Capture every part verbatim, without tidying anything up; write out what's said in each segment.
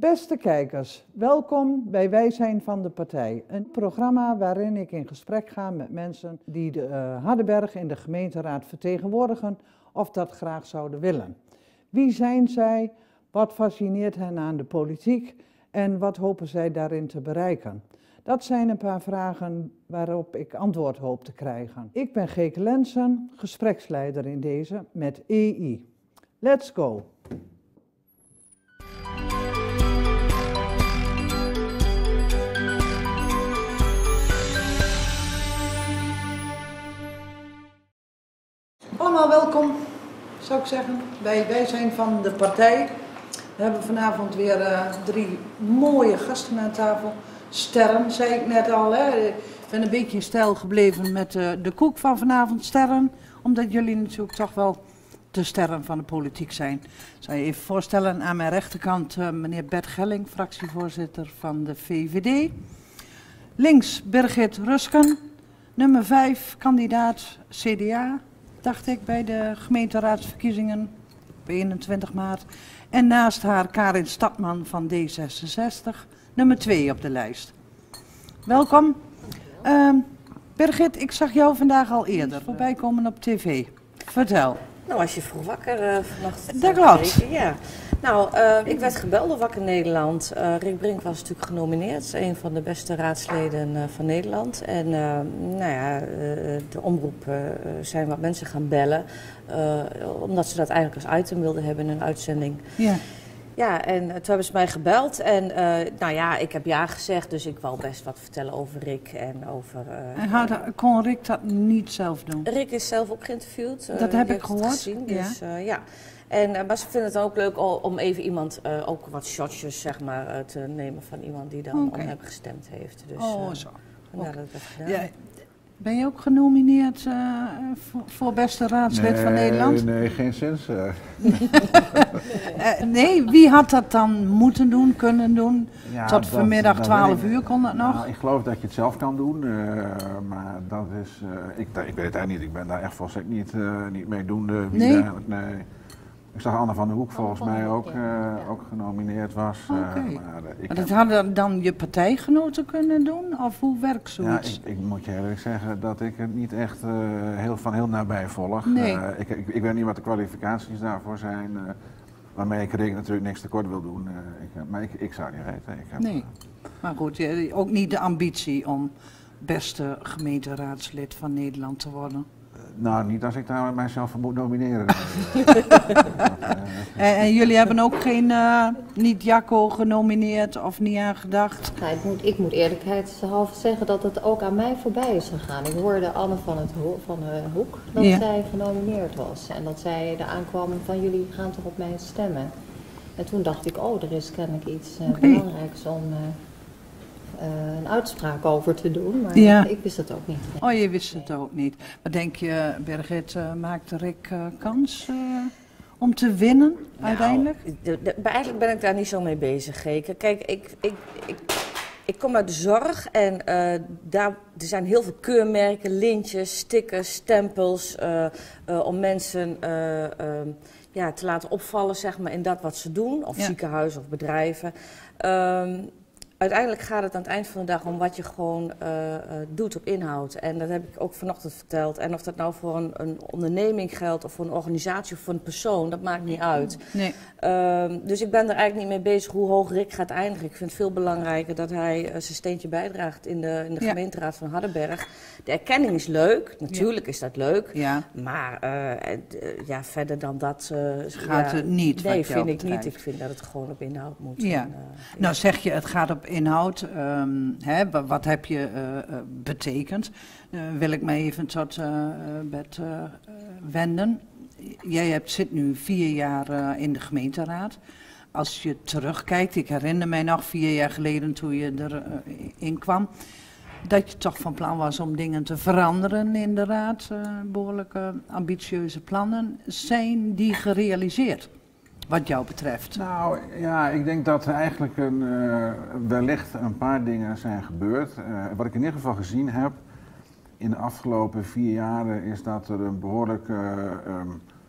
Beste kijkers, welkom bij Wij zijn van de partij. Een programma waarin ik in gesprek ga met mensen die de uh, Hardenberg in de gemeenteraad vertegenwoordigen of dat graag zouden willen. Wie zijn zij? Wat fascineert hen aan de politiek? En wat hopen zij daarin te bereiken? Dat zijn een paar vragen waarop ik antwoord hoop te krijgen. Ik ben Geeke Lensen, gespreksleider in deze met E I. Let's go! Allemaal welkom, zou ik zeggen, bij Wij zijn van de partij. We hebben vanavond weer uh, drie mooie gasten aan tafel. Sterren, zei ik net al. Hè. Ik ben een beetje in stijl gebleven met uh, de koek van vanavond, sterren. Omdat jullie natuurlijk toch wel de sterren van de politiek zijn. Ik zal je even voorstellen, aan mijn rechterkant uh, meneer Bert Gelling, fractievoorzitter van de V V D. Links Birgit Rusken, nummer vijf, kandidaat C D A. Dacht ik, bij de gemeenteraadsverkiezingen op eenentwintig maart. En naast haar Karin Stadman van D zesenzestig, nummer twee op de lijst. Welkom. Uh, Birgit, ik zag jou vandaag al eerder voorbij komen op tv. Vertel. Nou, als je vroeg wakker uh, vannacht. Dat klopt. Ja. Nou, uh, ik werd gebeld door Wakker Nederland. Uh, Rick Brink was natuurlijk genomineerd, een van de beste raadsleden uh, van Nederland. En uh, nou ja, uh, de omroep uh, zijn wat mensen gaan bellen, uh, omdat ze dat eigenlijk als item wilden hebben in een uitzending. Ja. Ja, en uh, toen hebben ze mij gebeld en uh, nou ja, ik heb ja gezegd, dus ik wou best wat vertellen over Rick en over... Uh, en had, kon Rick dat niet zelf doen? Rick is zelf ook geïnterviewd. Uh, dat heb ik gehoord. Gezien, dus, ja. Uh, ja. En, uh, maar ze vinden het ook leuk om even iemand, uh, ook wat shotjes zeg maar, uh, te nemen van iemand die dan okay. om hem gestemd heeft. Dus, oh, uh, zo. Okay. Dat heb gedaan. Ja, ben je ook genomineerd uh, voor, voor beste raadslid nee, van Nederland? Nee, geen sinds. Uh. uh, nee, wie had dat dan moeten doen, kunnen doen? Ja, Tot dat, vanmiddag dat twaalf ik, uur kon dat nog? Nou, ik geloof dat je het zelf kan doen, uh, maar dat is, uh, ik, ik weet het eigenlijk niet. Ik ben daar echt volstrekt niet, uh, niet mee doende. Wie nee? Daar, nee. Ik zag Anne van der Hoek volgens mij ook, uh, ja. ook genomineerd was. Uh, okay. maar, uh, ik maar dat heb... hadden dan je partijgenoten kunnen doen? Of hoe werkt zoiets? Ja, ik, ik moet je eerlijk zeggen dat ik het niet echt uh, heel, van heel nabij volg. Nee. Uh, ik, ik, ik weet niet wat de kwalificaties daarvoor zijn. Uh, waarmee ik Rick natuurlijk niks tekort wil doen. Uh, ik, maar ik, ik zou niet weten. Ik heb, nee, maar goed, ook niet de ambitie om beste gemeenteraadslid van Nederland te worden. Nou, niet als ik daar mijzelf voor moet nomineren. en, en jullie hebben ook geen, uh, niet Jacco genomineerd of niet aan gedacht? Nou, ik, moet, ik moet eerlijkheidshalve zeggen dat het ook aan mij voorbij is gegaan. Ik hoorde Anne van, het ho van de Hoek dat ja. zij genomineerd was. En dat zij er aankwam van jullie gaan toch op mij stemmen. En toen dacht ik, oh, er is kennelijk iets uh, okay. belangrijks om... Uh, Uh, een uitspraak over te doen, maar ja. ik wist het ook niet. Oh, je wist het ook niet. Wat denk je, Birgit, uh, maakt Rick uh, kans uh, om te winnen nou, uiteindelijk? De, de, eigenlijk ben ik daar niet zo mee bezig, Geke. Kijk, ik, ik, ik, ik kom uit de zorg en uh, daar, er zijn heel veel keurmerken, lintjes, stickers, stempels, uh, uh, om mensen uh, uh, ja, te laten opvallen zeg maar, in dat wat ze doen, of ja. ziekenhuizen of bedrijven. Um, Uiteindelijk gaat het aan het eind van de dag om wat je gewoon uh, uh, doet op inhoud. En dat heb ik ook vanochtend verteld. En of dat nou voor een, een onderneming geldt of voor een organisatie of voor een persoon, dat maakt niet uit. Nee. Uh, dus ik ben er eigenlijk niet mee bezig hoe hoog Rick gaat eindigen. Ik vind het veel belangrijker dat hij uh, zijn steentje bijdraagt in de, in de ja. gemeenteraad van Hardenberg. De erkenning is leuk, natuurlijk ja. is dat leuk. Ja. Maar uh, uh, ja, verder dan dat... Uh, gaat ja, het niet? Nee, vind ik betreft. niet. Ik vind dat het gewoon op inhoud moet. Ja. En, uh, nou zeg je, het gaat op inhoud. Um, hè, wat heb je uh, uh, betekend? Uh, wil ik mij even tot uh, Bert uh, uh, wenden. Jij hebt, zit nu vier jaar uh, in de gemeenteraad. Als je terugkijkt, ik herinner mij nog vier jaar geleden toen je erin uh, kwam, dat je toch van plan was om dingen te veranderen in de raad. Uh, behoorlijke ambitieuze plannen. Zijn die gerealiseerd? Wat jou betreft? Nou ja, ik denk dat er eigenlijk een, uh, wellicht een paar dingen zijn gebeurd. Uh, wat ik in ieder geval gezien heb in de afgelopen vier jaren is dat er een behoorlijke uh, um,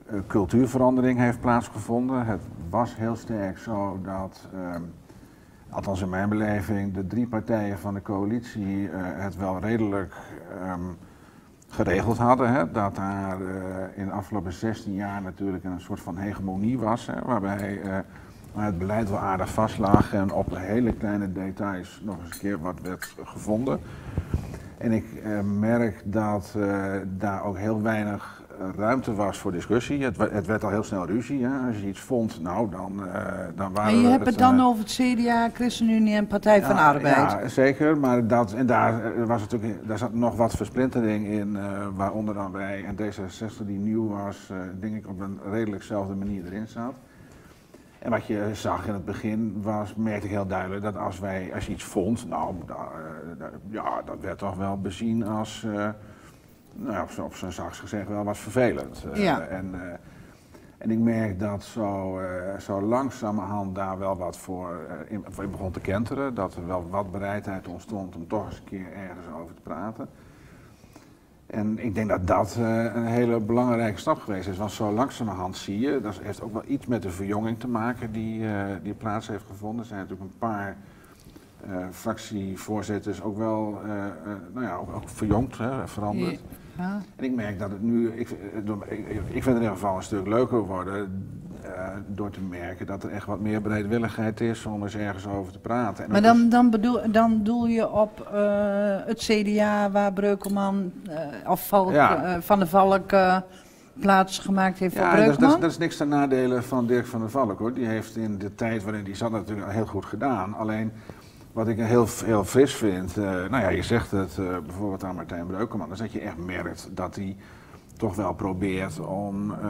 uh, cultuurverandering heeft plaatsgevonden. Het was heel sterk zo dat, uh, althans in mijn beleving, de drie partijen van de coalitie uh, het wel redelijk um, geregeld hadden. Hè? Dat daar uh, in de afgelopen zestien jaar natuurlijk een soort van hegemonie was, hè? Waarbij uh, het beleid wel aardig vastlag en op hele kleine details nog eens een keer wat werd gevonden. En ik uh, merk dat uh, daar ook heel weinig ruimte was voor discussie. Het, het werd al heel snel ruzie. Hè? Als je iets vond, nou dan, uh, dan waren En je we hebt het dan uh, over het C D A, ChristenUnie en Partij ja, van de Arbeid. Ja, zeker. Maar dat, en daar, was natuurlijk, daar zat nog wat versplintering in, uh, waaronder dan wij en D zesenzestig die nieuw was, uh, denk ik op een redelijkzelfde manier erin zat. En wat je zag in het begin was, merkte ik heel duidelijk dat als, wij, als je iets vond, nou, da, da, ja, dat werd toch wel bezien als, uh, nou ja, op, op zijn zachts gezegd wel wat vervelend. Uh, ja. en, uh, en ik merk dat zo, uh, zo langzamerhand daar wel wat voor, uh, in, in begon te kenteren, dat er wel wat bereidheid ontstond om toch eens een keer ergens over te praten. En ik denk dat dat uh, een hele belangrijke stap geweest is, want zo langzamerhand zie je, dat heeft ook wel iets met de verjonging te maken die, uh, die plaats heeft gevonden. Er zijn natuurlijk een paar uh, fractievoorzitters ook wel uh, uh, nou ja, ook, ook verjongd, hè, veranderd. Ja. En ik merk dat het nu, ik, ik, ik vind het in ieder geval een stuk leuker worden uh, door te merken dat er echt wat meer bereidwilligheid is om eens ergens over te praten. En maar dan, is, dan, bedoel, dan doel je op uh, het C D A waar Breukelman uh, of Valk, ja. uh, Van der Valk uh, plaats gemaakt heeft voor ja, Breukelman? Dat is, dat is niks ten nadele van Dirk van der Valk hoor. Die heeft in de tijd waarin die zat natuurlijk heel goed gedaan. Alleen wat ik heel, heel fris vind, uh, nou ja, je zegt het uh, bijvoorbeeld aan Martijn Breukelman, is dat je echt merkt dat hij toch wel probeert om uh,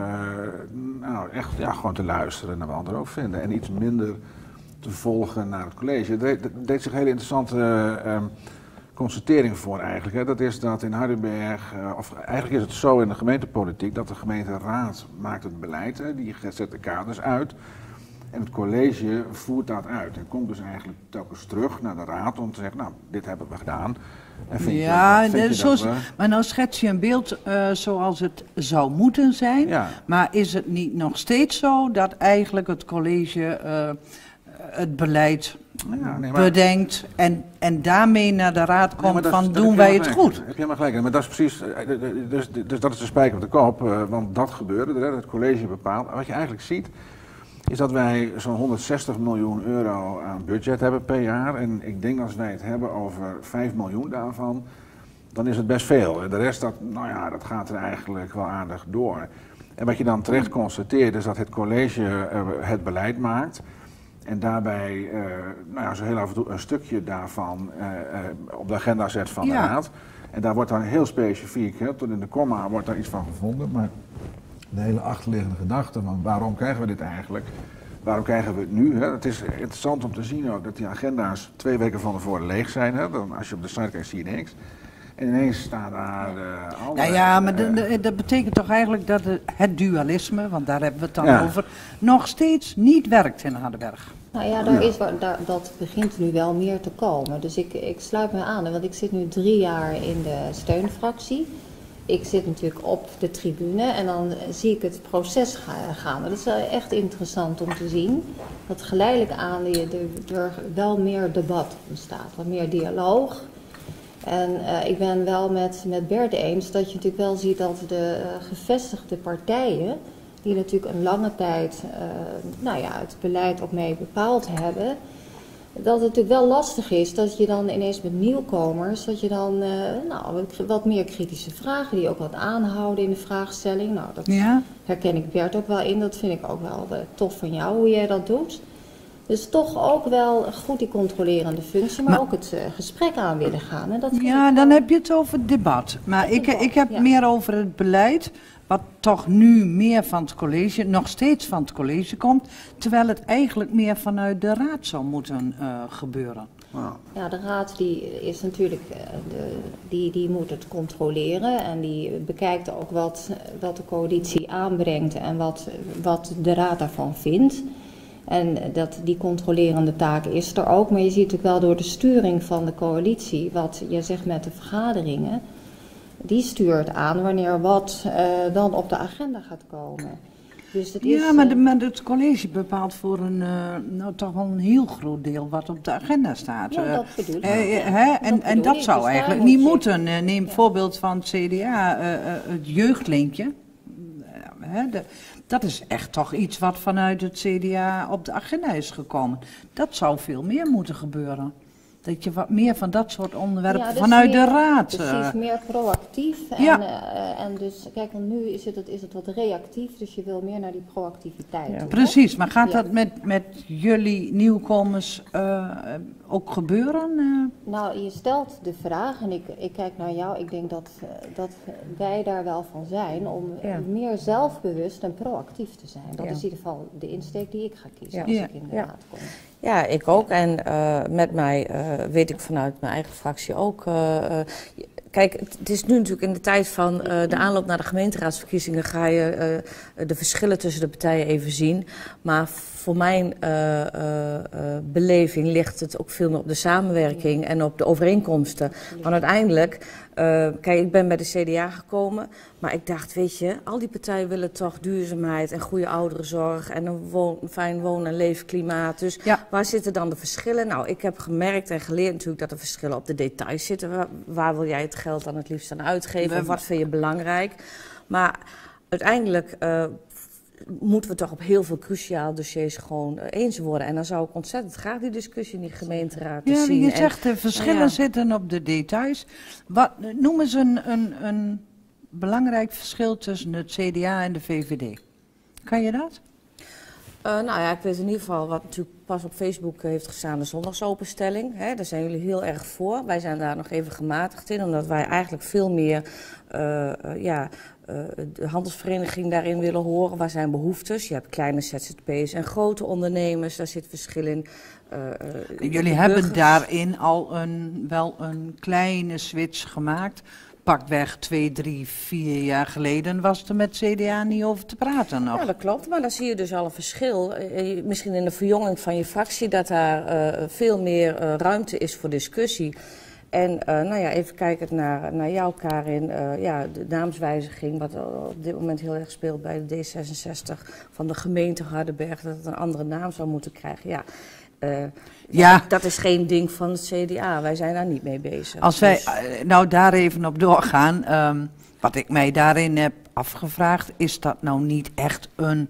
nou, echt ja, gewoon te luisteren naar wat anderen ook vinden. En iets minder te volgen naar het college. Er deed, deed zich een hele interessante uh, um, constatering voor eigenlijk. Hè. Dat is dat in Hardenberg, uh, of eigenlijk is het zo in de gemeentepolitiek, dat de gemeenteraad maakt het beleid, hè, die zet de kaders uit. En het college voert dat uit en komt dus eigenlijk telkens terug naar de raad om te zeggen, nou, dit hebben we gedaan. En vind ja, je, vind je zoals, dat we... maar nou schets je een beeld uh, zoals het zou moeten zijn. Ja. Maar is het niet nog steeds zo dat eigenlijk het college uh, het beleid ja, nee, maar... bedenkt en, en daarmee naar de raad komt nee, van is, doen wij het gelijk. goed? Heb je helemaal gelijk. Maar dat is precies, dus, dus dat is de spijker op de kop, uh, want dat gebeurde, het college bepaalt. Wat je eigenlijk ziet, is dat wij zo'n honderdzestig miljoen euro aan budget hebben per jaar. En ik denk als wij het hebben over vijf miljoen daarvan, dan is het best veel. De rest, dat, nou ja, dat gaat er eigenlijk wel aardig door. En wat je dan terecht constateert, is dat het college uh, het beleid maakt. En daarbij uh, nou ja, zo heel af en toe een stukje daarvan uh, uh, op de agenda zet van ja. de raad. En daar wordt dan heel specifiek, hè, tot in de komma wordt daar iets van gevonden. Maar de hele achterliggende gedachte van waarom krijgen we dit eigenlijk? Waarom krijgen we het nu? Hè? Het is interessant om te zien ook dat die agenda's twee weken van tevoren leeg zijn. Hè? Dan, als je op de site kijkt zie je niks. En ineens staan daar uh, alle... Nou ja, maar de, de, dat betekent toch eigenlijk dat het, het dualisme, want daar hebben we het dan ja. over, nog steeds niet werkt in Hardenberg. Nou ja, daar is, daar, dat begint nu wel meer te komen. Dus ik, ik sluit me aan, want ik zit nu drie jaar in de steunfractie. Ik zit natuurlijk op de tribune en dan zie ik het proces gaan. Dat is echt interessant om te zien. Dat geleidelijk aan er wel meer debat ontstaat, wat meer dialoog. En uh, ik ben wel met, met Bert eens dat je natuurlijk wel ziet dat de uh, gevestigde partijen, die natuurlijk een lange tijd uh, nou ja, het beleid ook mee bepaald hebben, dat het natuurlijk wel lastig is dat je dan ineens met nieuwkomers, dat je dan uh, nou, wat meer kritische vragen, die ook wat aanhouden in de vraagstelling. Nou, dat ja. herken ik Bert ook wel in, dat vind ik ook wel uh, tof van jou, hoe jij dat doet. Dus toch ook wel goed die controlerende functie, maar, maar ook het uh, gesprek aan willen gaan. En dat ja, dan heb je het over het debat. Maar het ik, debat, ik heb ja. meer over het beleid, wat toch nu meer van het college, nog steeds van het college komt, terwijl het eigenlijk meer vanuit de raad zou moeten uh, gebeuren. Wow. Ja, de raad die is natuurlijk, uh, de, die, die moet het controleren en die bekijkt ook wat, wat de coalitie aanbrengt en wat, wat de raad daarvan vindt. En dat, die controlerende taak is er ook, maar je ziet ook wel door de sturing van de coalitie, wat je zegt met de vergaderingen, die stuurt aan wanneer wat uh, dan op de agenda gaat komen. Dus het ja, is, maar, de, uh, maar het college bepaalt voor een, uh, nou toch wel een heel groot deel wat op de agenda staat. Ja, dat bedoel ik. Uh, ja. hè? En dat, en dat ik. zou Dus eigenlijk moet niet je... moeten. Uh, neem ja. voorbeeld van het C D A, uh, uh, het jeugdlintje. Uh, hè, de, dat is echt toch iets wat vanuit het C D A op de agenda is gekomen. Dat zou veel meer moeten gebeuren. Dat je wat meer van dat soort onderwerpen ja, dus vanuit meer, de raad... Precies, uh, meer proactief. En, ja. uh, en dus, kijk, want nu is het, is het wat reactief, dus je wil meer naar die proactiviteit Ja. toe. Precies, maar gaat ja. dat met, met jullie nieuwkomers uh, ook gebeuren? Uh? Nou, je stelt de vraag, en ik, ik kijk naar jou, ik denk dat, uh, dat wij daar wel van zijn, om Ja. meer zelfbewust en proactief te zijn. Dat Ja. is in ieder geval de insteek die ik ga kiezen Ja. als Ja. ik in de Ja. raad kom. Ja, ik ook. En uh, met mij uh, weet ik vanuit mijn eigen fractie ook. Uh, uh, kijk, het, het is nu natuurlijk in de tijd van uh, de aanloop naar de gemeenteraadsverkiezingen ga je uh, de verschillen tussen de partijen even zien. Maar voor mijn uh, uh, uh, beleving ligt het ook veel meer op de samenwerking en op de overeenkomsten. Want uiteindelijk, uh, kijk, ik ben bij de C D A gekomen, maar ik dacht, weet je, al die partijen willen toch duurzaamheid en goede ouderenzorg en een woon, fijn woon- en leefklimaat. Dus Ja. waar zitten dan de verschillen? Nou, ik heb gemerkt en geleerd natuurlijk dat er verschillen op de details zitten. Waar, waar wil jij het geld dan het liefst aan uitgeven? Of wat vind je belangrijk? Maar uiteindelijk uh, moeten we toch op heel veel cruciaal dossiers gewoon uh, eens worden. En dan zou ik ontzettend graag die discussie in die gemeenteraad te Ja, zien. je En, zegt de verschillen nou ja. zitten op de details. Wat, noem eens een, een, een belangrijk verschil tussen het C D A en de V V D. Kan je dat? Uh, nou ja, ik weet in ieder geval wat natuurlijk pas op Facebook heeft gestaan, de zondagsopenstelling. Hè, daar zijn jullie heel erg voor. Wij zijn daar nog even gematigd in, omdat wij eigenlijk veel meer uh, uh, ja, uh, de handelsvereniging daarin willen horen. Waar zijn behoeftes? Je hebt kleine Z Z P's en grote ondernemers, daar zit verschil in. Uh, uh, Jullie hebben daarin al een, wel een kleine switch gemaakt. Pakweg twee, drie, vier jaar geleden was er met C D A niet over te praten nog. Ja, dat klopt, maar dan zie je dus al een verschil. Uh, misschien in de verjonging van je fractie, dat daar uh, veel meer uh, ruimte is voor discussie. En uh, nou ja, even kijkend naar, naar jou, Karin. Uh, ja, de naamswijziging, wat op dit moment heel erg speelt bij de D zesenzestig van de gemeente Hardenberg, dat het een andere naam zou moeten krijgen. Ja. Uh, Ja. Dat is geen ding van het C D A, wij zijn daar niet mee bezig. Als wij Dus- uh, nou daar even op doorgaan, um, wat ik mij daarin heb afgevraagd, is dat nou niet echt een,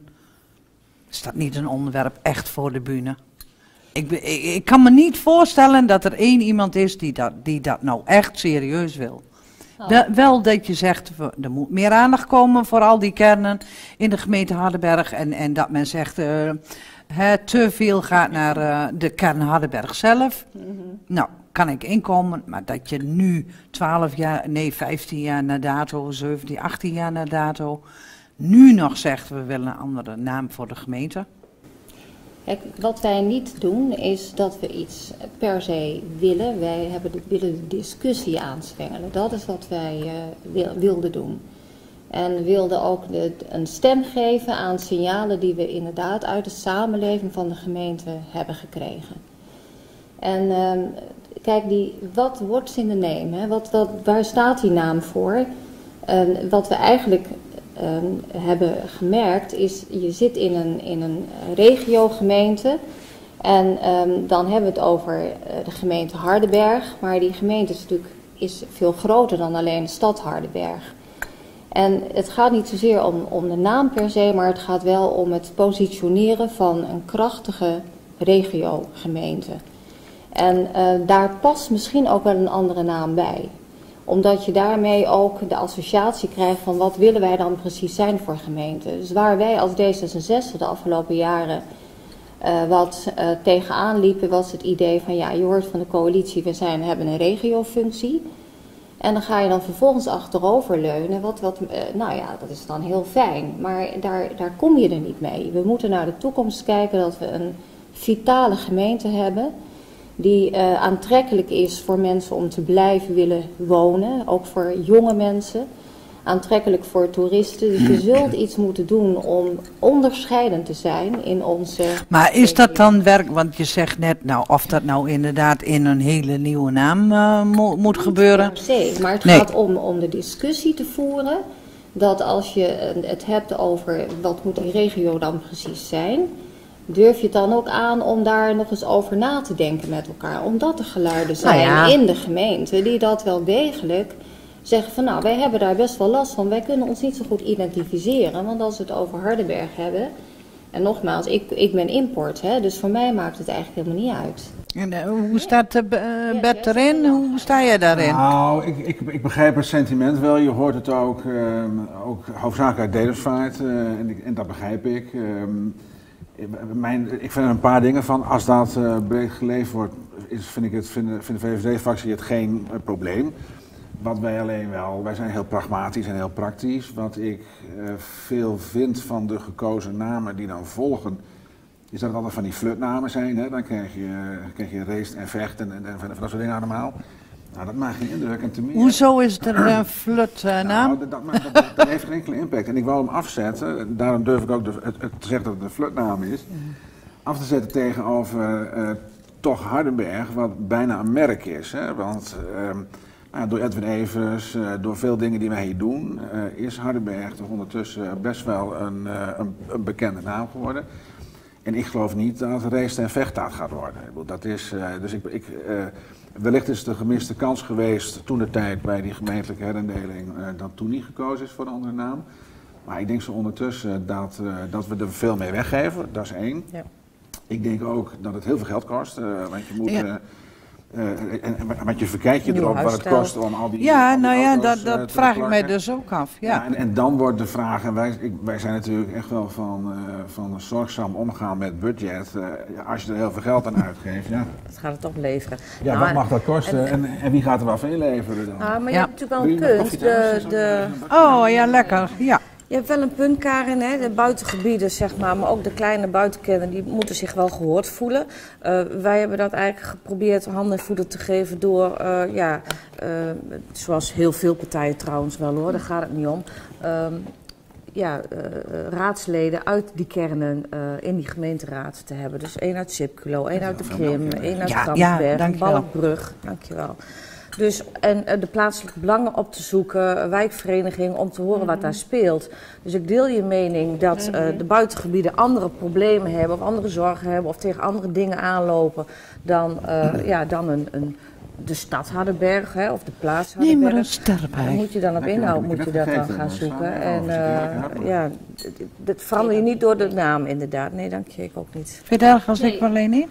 is dat niet een onderwerp echt voor de bühne? Ik, be- ik, ik kan me niet voorstellen dat er één iemand is die dat, die dat nou echt serieus wil. Oh. Da- wel dat je zegt, we- er moet meer aandacht komen voor al die kernen in de gemeente Hardenberg. En, en dat men zegt, uh, hè, te veel gaat naar uh, de kern Hardenberg zelf. Mm-hmm. Nou, kan ik inkomen, maar dat je nu twaalf jaar, nee vijftien jaar na dato, zeventien, achttien jaar na dato, nu nog zegt we willen een andere naam voor de gemeente. Kijk, wat wij niet doen is dat we iets per se willen. Wij hebben de, willen de discussie aanzwengelen. Dat is wat wij uh, wil, wilden doen. En wilden ook de, een stem geven aan signalen die we inderdaad uit de samenleving van de gemeente hebben gekregen. En uh, kijk, die, wat what's in the name? Hè? Wat, wat, waar staat die naam voor? En wat we eigenlijk Um, hebben gemerkt is, je zit in een, in een regiogemeente en um, dan hebben we het over uh, de gemeente Hardenberg, maar die gemeente is natuurlijk is veel groter dan alleen de stad Hardenberg. En het gaat niet zozeer om, om de naam per se, maar het gaat wel om het positioneren van een krachtige regiogemeente. En uh, daar past misschien ook wel een andere naam bij. Omdat je daarmee ook de associatie krijgt van wat willen wij dan precies zijn voor gemeente. Dus waar wij als D zesenzestig de afgelopen jaren uh, wat uh, tegenaan liepen, was het idee van ja, je hoort van de coalitie, we zijn, hebben een regiofunctie. En dan ga je dan vervolgens achterover leunen. Wat, wat, uh, nou ja, dat is dan heel fijn, maar daar, daar kom je er niet mee. We moeten naar de toekomst kijken dat we een vitale gemeente hebben die uh, aantrekkelijk is voor mensen om te blijven willen wonen, ook voor jonge mensen. aantrekkelijk voor toeristen. Dus je zult iets moeten doen om onderscheidend te zijn in onze... Maar is dat dan werk, want je zegt net, nou, of dat nou inderdaad in een hele nieuwe naam uh, mo moet gebeuren? Per se, maar het Nee. gaat om, om de discussie te voeren, dat als je het hebt over wat moet die regio dan precies zijn, durf je het dan ook aan om daar nog eens over na te denken met elkaar. Omdat er geluiden zijn Nou ja. in de gemeente die dat wel degelijk zeggen van nou, wij hebben daar best wel last van. Wij kunnen ons niet zo goed identificeren, want als we het over Hardenberg hebben, en nogmaals, ik, ik ben import, hè, dus voor mij maakt het eigenlijk helemaal niet uit. En, uh, hoe staat de uh, Bert erin? Hoe sta jij daarin? Nou, ik, ik, ik begrijp het sentiment wel. Je hoort het ook, um, ook hoofdzakelijk uit Dedemsvaart uh, en, ik- en dat begrijp ik. Um, mijn, ik vind er een paar dingen van. Als dat uh, breed geleefd wordt, is, vind ik het, vind, vindt de V V D-fractie het geen uh, probleem. Wat wij alleen wel, wij zijn heel pragmatisch en heel praktisch. Wat ik uh, veel vind van de gekozen namen die dan volgen, is dat het altijd van die flutnamen zijn. Hè? Dan krijg je, krijg je Reest en Vecht en, en, en van dat soort dingen allemaal. Nou, dat maakt geen indruk en te meer. Hoezo is er een flut uh, naam? Nou, dat, dat, maakt- dat, dat heeft geen enkele impact. En ik wou hem afzetten, daarom durf ik ook de, het, het te zeggen dat het een flutnaam is, af te zetten tegenover uh, toch Hardenberg, wat bijna een merk is. Hè? Want uh, nou, door Edwin Evers, uh, door veel dingen die wij hier doen, uh, is Hardenberg toch ondertussen best wel een, uh, een, een bekende naam geworden. En ik geloof niet dat het Reest en Vecht dat gaat worden. Ik bedoel, dat is, uh, dus ik, ik, uh, wellicht is het een gemiste kans geweest toen de tijd bij die gemeentelijke herindeling uh, dat toen niet gekozen is voor een andere naam. Maar ik denk zo ondertussen dat, uh, dat we er veel mee weggeven, dat is één. Ja. Ik denk ook dat het heel veel geld kost, uh, want je moet... Ja. Uh, uh, en, en, want je verkijkt je Nieuw erop wat het huisstijl. kost om al die Ja, al die nou ja, auto's, dat, uh, dat te vraag ik mij plakken. dus ook af. Ja, Ja. en, en dan wordt de vraag, en wij, ik, wij zijn natuurlijk echt wel van, uh, van zorgzaam omgaan met budget. Uh, ja, als je er heel veel geld aan uitgeeft, ja, Dat gaat het opleveren. ja Nou, wat mag dat kosten en, en, wie gaat er wat van inleveren dan? Ah, maar je Ja. hebt natuurlijk wel Wil een je nog punt. koffie De, thuis? de, Oh ja, lekker. Ja. je hebt wel een punt, Karin, hè? De buitengebieden, zeg maar, maar ook de kleine buitenkernen, die moeten zich wel gehoord voelen. Uh, wij hebben dat eigenlijk geprobeerd handen en voeten te geven door, uh, ja, uh, zoals heel veel partijen trouwens wel hoor, daar gaat het niet om. Um, ja, uh, raadsleden uit die kernen uh, in die gemeenteraad te hebben. Dus één uit Sipculo, één uit de Krim, één uit Ja, Gramsberg, ja, dankjewel. Balkbrug, dankjewel. Dus, en uh, de plaatselijke belangen op te zoeken, uh, wijkvereniging, om te horen wat daar speelt. Dus ik deel je mening dat uh, de buitengebieden andere problemen hebben, of andere zorgen hebben, of tegen andere dingen aanlopen dan, uh, ja, dan een, een, de stad Hardenberg, hè, of de plaats Neem Hardenberg. maar een ster Dan bij. moet je dan op Lekker, inhoud heb ik moet je net dat dan gegeten, gaan dus zoeken. sla mij En over. Zit er lekker hap uh, op. ja, d- d- dat verander je niet door de naam inderdaad. Nee, dank je, ik ook niet. Vind je het erg als Nee. ik alleen niet?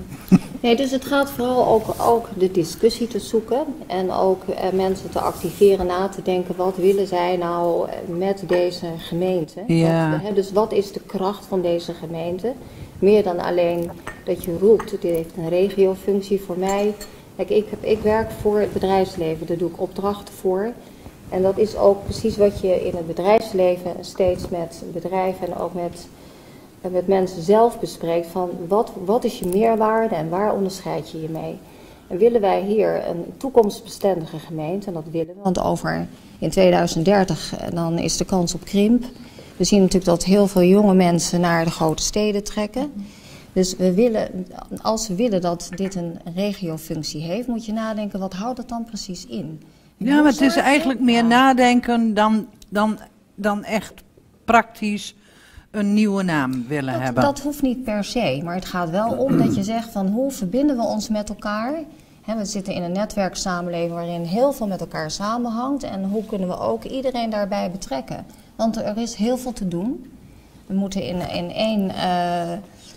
Nee, dus het gaat vooral ook, ook de discussie te zoeken en ook eh, mensen te activeren, na te denken, wat willen zij nou met deze gemeente? Ja. Wat, hè, dus wat is de kracht van deze gemeente? Meer dan alleen dat je roept, dit heeft een regiofunctie voor mij. Kijk, ik, heb, ik werk voor het bedrijfsleven, daar doe ik opdrachten voor. En dat is ook precies wat je in het bedrijfsleven steeds met bedrijven en ook met... met mensen zelf bespreekt van wat, wat is je meerwaarde en waar onderscheid je je mee. En willen wij hier een toekomstbestendige gemeente, en dat willen we, want over in tweeduizend dertig dan is de kans op krimp. We zien natuurlijk dat heel veel jonge mensen naar de grote steden trekken. Dus we willen, als we willen dat dit een regiofunctie heeft, moet je nadenken, wat houdt het dan precies in? Ja, maar het is eigenlijk meer nadenken dan, dan, dan echt praktisch een nieuwe naam willen Dat, hebben. dat hoeft niet per se, maar het gaat wel om dat je zegt van hoe verbinden we ons met elkaar. He, we zitten in een netwerksamenleving waarin heel veel met elkaar samenhangt en hoe kunnen we ook iedereen daarbij betrekken. Want er is heel veel te doen. We moeten in, in één, uh,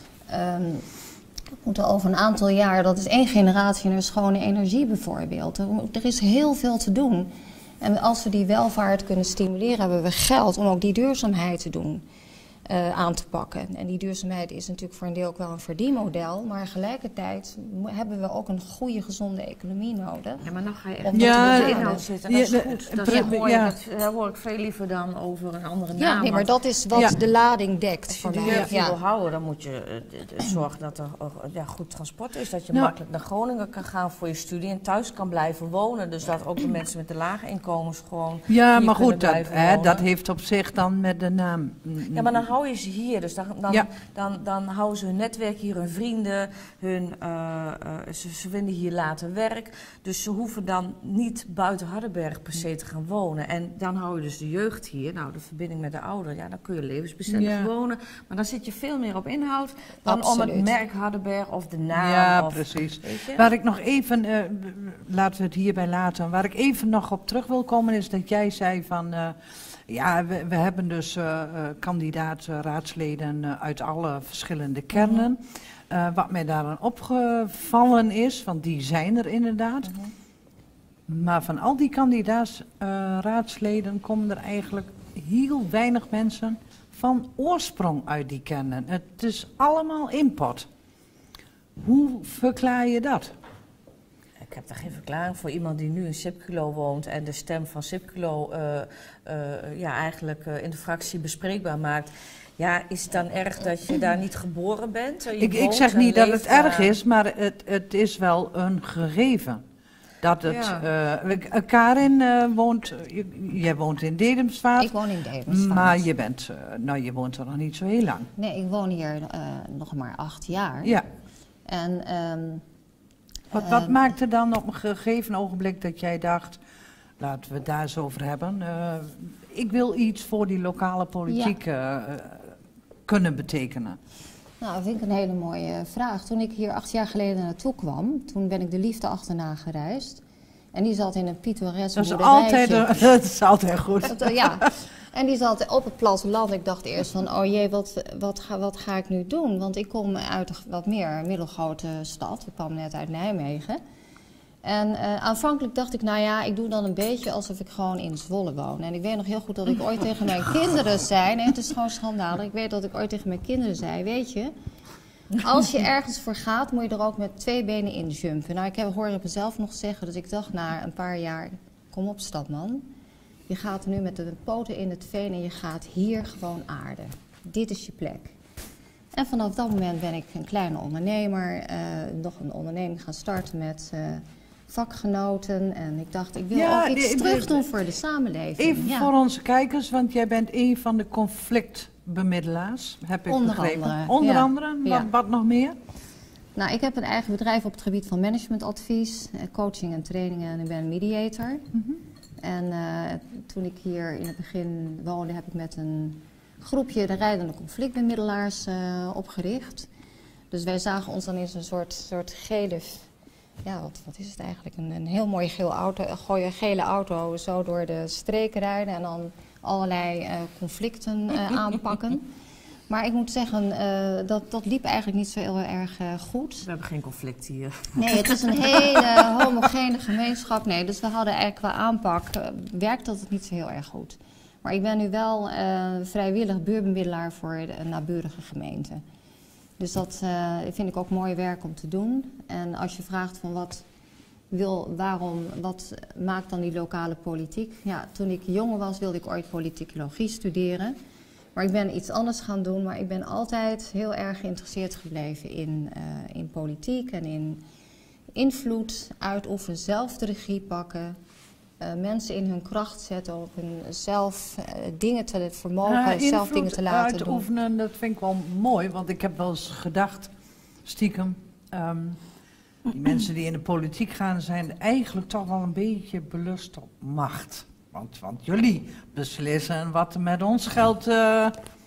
um, we moeten over een aantal jaar, dat is één generatie naar schone energie bijvoorbeeld. Er, er is heel veel te doen. En als we die welvaart kunnen stimuleren, hebben we geld om ook die duurzaamheid te doen. uh, aan te pakken. En die duurzaamheid is natuurlijk voor een deel ook wel een verdienmodel, maar tegelijkertijd hebben we ook een goede, gezonde economie nodig. Ja, maar dan ga je echt om ja, te de inhoud zitten. Dat is ja, goed. de, Dat ja, hoor, ja. ik het, daar hoor ik veel liever dan over een andere naam. Ja, nee, maar dat is wat ja. de lading dekt Als je voor de mij. jeugd Ja. wil houden, dan moet je uh, zorgen dat er uh, ja, goed transport is. Dat je Nou, makkelijk naar Groningen kan gaan voor je studie en thuis kan blijven wonen. Dus dat ook de mensen met de lage inkomens gewoon Ja, hier maar kunnen goed, dat, blijven hè, wonen. dat heeft op zich dan met de naam. Ja, maar dan hou je ze hier. Dus dan, dan, Ja. dan, dan houden ze hun netwerk hier, hun vrienden. Hun, uh, uh, ze, ze vinden hier later werk. Dus ze hoeven dan niet buiten Hardenberg per se te gaan wonen. En dan hou je dus de jeugd hier. Nou, de verbinding met de ouderen, ja, dan kun je levensbestendig Ja. wonen. Maar dan zit je veel meer op inhoud dan om Absoluut. het merk Hardenberg of de naam. Ja, of, precies. weet je? Waar ik nog even, uh, laten we het hierbij laten, waar ik even nog op terug wil komen is dat jij zei van, uh, ja, we, we hebben dus uh, uh, kandidaat uh, raadsleden uh, uit alle verschillende kernen. Uh, wat mij daaraan opgevallen is, want die zijn er inderdaad. Mhm. Maar van al die kandidaats uh, raadsleden komen er eigenlijk heel weinig mensen van oorsprong uit die kernen. Het is allemaal import. Hoe verklaar je dat? Ik heb daar geen verklaring voor. Iemand die nu in Sipculo woont en de stem van Sipculo uh, uh, ja, eigenlijk uh, in de fractie bespreekbaar maakt. Ja, is het dan erg dat je daar niet geboren bent? Je Ik, ik woont zeg en niet dat leeft het erg daar. is, maar het, het is wel een gegeven. Dat het, Ja. uh, Karin uh, woont, uh, jij woont in Dedemsvaart, Ik woon in Dedemsvaart. maar je, bent, uh, nou, je woont er nog niet zo heel lang. Nee, ik woon hier uh, nog maar acht jaar. Ja. En um, Wat, wat uh, maakte dan op een gegeven ogenblik dat jij dacht, laten we het daar eens over hebben. Uh, ik wil iets voor die lokale politiek ja. uh, kunnen betekenen. Nou, dat vind ik een hele mooie vraag. Toen ik hier acht jaar geleden naartoe kwam, toen ben ik de liefde achterna gereisd. En die zat in een pittoresk dat is boerderijtje. altijd, dat is altijd goed. Dat, ja, en die zat op het platteland. Ik dacht eerst van, oh jee, wat, wat, ga, wat ga ik nu doen? Want ik kom uit een wat meer middelgrote stad. Ik kwam net uit Nijmegen. En uh, aanvankelijk dacht ik, nou ja, ik doe dan een beetje alsof ik gewoon in Zwolle woon. En ik weet nog heel goed dat ik ooit tegen mijn kinderen zei... Nee, het is gewoon schandalig. Ik weet dat ik ooit tegen mijn kinderen zei, weet je... Als je ergens voor gaat, moet je er ook met twee benen in jumpen. Nou, ik heb, hoorde het mezelf nog zeggen, dus ik dacht na een paar jaar... Kom op, stadman. Je gaat nu met de poten in het veen en je gaat hier gewoon aarden. Dit is je plek. En vanaf dat moment ben ik een kleine ondernemer. Uh, nog een onderneming gaan starten met... Uh, vakgenoten en ik dacht, ik wil ja, ook iets de, terug de, doen voor de samenleving. Even ja. voor onze kijkers, want jij bent een van de conflictbemiddelaars, heb ik Onder begrepen. andere, Onder ja. andere, wat, Ja. wat nog meer? Nou, ik heb een eigen bedrijf op het gebied van managementadvies, coaching en trainingen en ik ben een mediator. Mm-hmm. En uh, toen ik hier in het begin woonde, heb ik met een groepje de rijdende conflictbemiddelaars uh, opgericht. Dus wij zagen ons dan in zo'n soort, soort gele... Ja, wat, wat is het eigenlijk? Een, een heel mooie geel auto, gooie gele auto zo door de streken rijden en dan allerlei uh, conflicten uh, aanpakken. Maar ik moet zeggen, uh, dat, dat liep eigenlijk niet zo heel erg uh, goed. We hebben geen conflict hier. Nee, het is een hele homogene gemeenschap. Nee, dus we hadden eigenlijk qua aanpak, uh, werkt dat het niet zo heel erg goed. Maar ik ben nu wel uh, vrijwillig buurbemiddelaar voor de naburige gemeente. Dus dat uh, vind ik ook mooi werk om te doen. En als je vraagt van wat wil, waarom, wat maakt dan die lokale politiek? Ja, toen ik jonger was wilde ik ooit politicologie studeren. Maar ik ben iets anders gaan doen. Maar ik ben altijd heel erg geïnteresseerd gebleven in, uh, in politiek en in invloed uitoefenen, zelf de regie pakken. Uh, mensen in hun kracht zetten, op hun zelf uh, dingen te vermogen, Ja, zelf dingen te laten doen. uitoefenen, dat vind ik wel mooi, want ik heb wel eens gedacht, stiekem, um, die mensen die in de politiek gaan zijn eigenlijk toch wel een beetje belust op macht. Want, want jullie beslissen wat er met ons geld uh,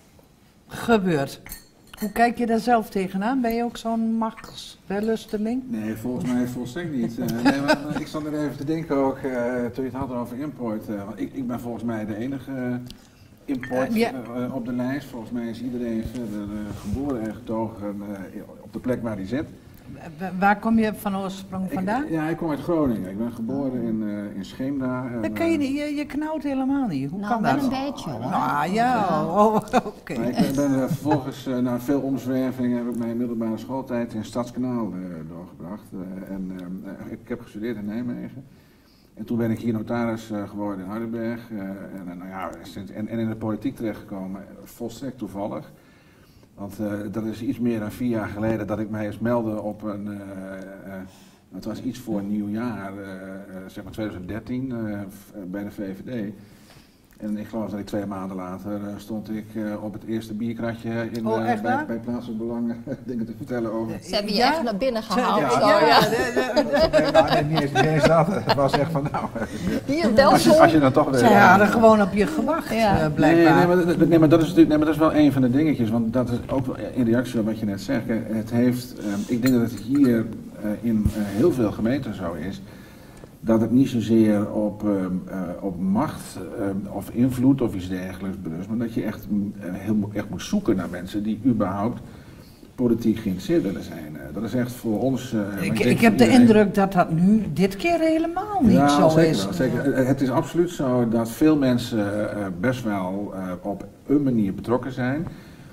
gebeurt. Hoe kijk je daar zelf tegenaan? Ben je ook zo'n machtsbelusteling? Nee, volgens mij volstrekt niet. Uh, nee, maar, maar ik zat er even te denken ook, uh, toen je het had over import. Uh, want ik, ik ben volgens mij de enige uh, import uh, ja. uh, op de lijst. Volgens mij is iedereen verder uh, geboren en getogen uh, op de plek waar hij zit. Waar kom je van oorsprong vandaan? Ik, ja, ik kom uit Groningen. Ik ben geboren in, uh, in Scheemda. Dat kan je niet, je, je knauwt helemaal niet. Hoe Nou, kan wel dat? een beetje hoor. Nou ja, oh, oké. Maar ik ben, ben uh, vervolgens uh, na veel omzwervingen heb ik mijn middelbare schooltijd in Stadskanaal uh, doorgebracht. Uh, en uh, ik heb gestudeerd in Nijmegen. En toen ben ik hier notaris uh, geworden in Hardenberg. Uh, en, nou ja, en, en in de politiek terechtgekomen, volstrekt toevallig. Want uh, dat is iets meer dan vier jaar geleden dat ik mij eens meldde op een, uh, uh, het was iets voor een nieuw jaar, uh, uh, zeg maar twintig dertien, uh, bij de V V D. En ik geloof dat ik twee maanden later uh, stond ik uh, op het eerste bierkratje in, Oh, uh, echt bij, waar? bij Plaatselijk Belang dingen te vertellen over. Ze hebben je Ja? echt naar binnen gehaald. Ja, zo, ja, ja. Nee, nou, nee, niet eens, niet eens dat. Het was echt van nou, Hier, als je, Belsom. als je dan toch weer... Ze hadden gewoon op je gewacht, Ja. uh, Nee, blijkbaar. nee, maar, dat- nee, maar dat is natuurlijk, nee, maar dat is wel een van de dingetjes, want dat is ook wel in reactie op wat je net zegt. Het heeft, uh, ik denk dat het hier uh, in uh, heel veel gemeenten zo is, dat het niet zozeer op, uh, uh, op macht uh, of invloed of iets dergelijks berust, maar dat je echt, uh, heel, echt moet zoeken naar mensen die überhaupt politiek geïnteresseerd willen zijn. Uh, dat is echt voor ons... Uh, maar Ik, denk ik heb voor de iedereen- indruk dat dat nu dit keer helemaal niet ja, zo zeker is. wel, zeker. Het is absoluut zo dat veel mensen uh, best wel uh, op een manier betrokken zijn.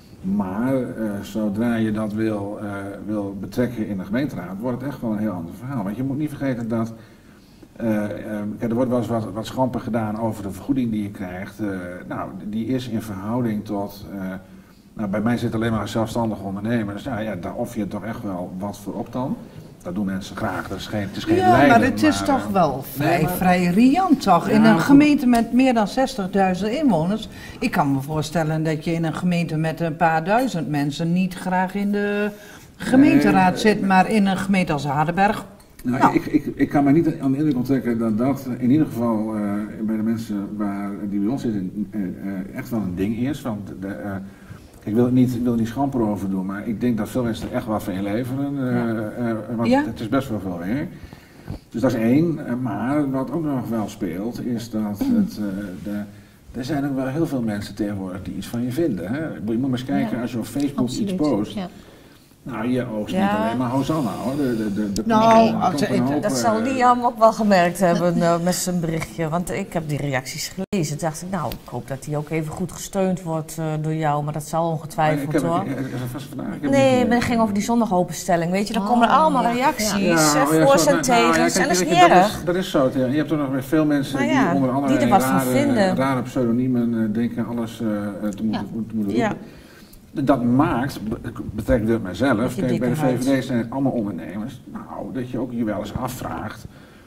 Maar uh, zodra je dat wil, uh, wil betrekken in de gemeenteraad, wordt het echt wel een heel ander verhaal. Want je moet niet vergeten dat... Uh, uh, kijk, er wordt wel eens wat, wat schamper gedaan over de vergoeding die je krijgt. Uh, nou, die is in verhouding tot... Uh, nou, bij mij zit alleen maar een zelfstandig ondernemer. Dus nou, ja, daar offer je toch echt wel wat voor op dan. Dat doen mensen graag. Dat is geen, het is geen Ja, lijden, maar het is maar, toch uh, wel vrij, nee, maar- vrij riant toch? In Ja, een goed. gemeente met meer dan zestigduizend inwoners. Ik kan me voorstellen dat je in een gemeente met een paar duizend mensen niet graag in de gemeenteraad Nee, zit, maar in een gemeente als Hardenberg. Nou, Nou. Ik, ik, ik kan me niet aan de indruk onttrekken dat dat in ieder geval uh, bij de mensen waar, die bij ons zitten uh, uh, echt wel een ding is. Want de, uh, ik wil er niet, wil er niet schamper over doen, maar ik denk dat veel mensen er echt wat van inleveren. Uh, uh, want Ja. het is best wel veel werk. Dus dat is één. Uh, maar wat ook nog wel speelt, is dat het, uh, de, er zijn ook wel heel veel mensen tegenwoordig die iets van je vinden. Hè? Je moet maar eens kijken, Ja, als je op Facebook Absoluut. iets post. Ja. Nou, je oogst Ja. niet alleen maar Hosanna hoor. De, de, de, de Nou, komt- als- komt een hoop, Dat uh, zal Liam ook wel gemerkt hebben uh, met zijn berichtje. Want ik heb die reacties gelezen. Toen dacht ik, nou, ik hoop dat hij ook even goed gesteund wordt uh, door jou. Maar dat zal Ik ongetwijfeld heb, hoor. ik- is dat vast vandaag? Ik heb Nee, niet- maar het ging over die zondagopenstelling. Weet je, dan Oh, komen er allemaal ja, reacties, Ja, uh, oh ja, voor's zo- en nou, nou, ja, tegens. kijk, En dat is kijk, niet dat erg. is, dat is zo. Ja. Je hebt er nog weer veel mensen Nou ja, die onder die allerlei er wat van rare, vinden. rare pseudoniemen uh, denken alles uh, te, moeten, Ja. te moeten Ja. roepen. Dat maakt, be- betrekt het mijzelf, Met je kijk, bij de dikke V V D zijn het allemaal ondernemers. Nou, dat je ook je wel eens afvraagt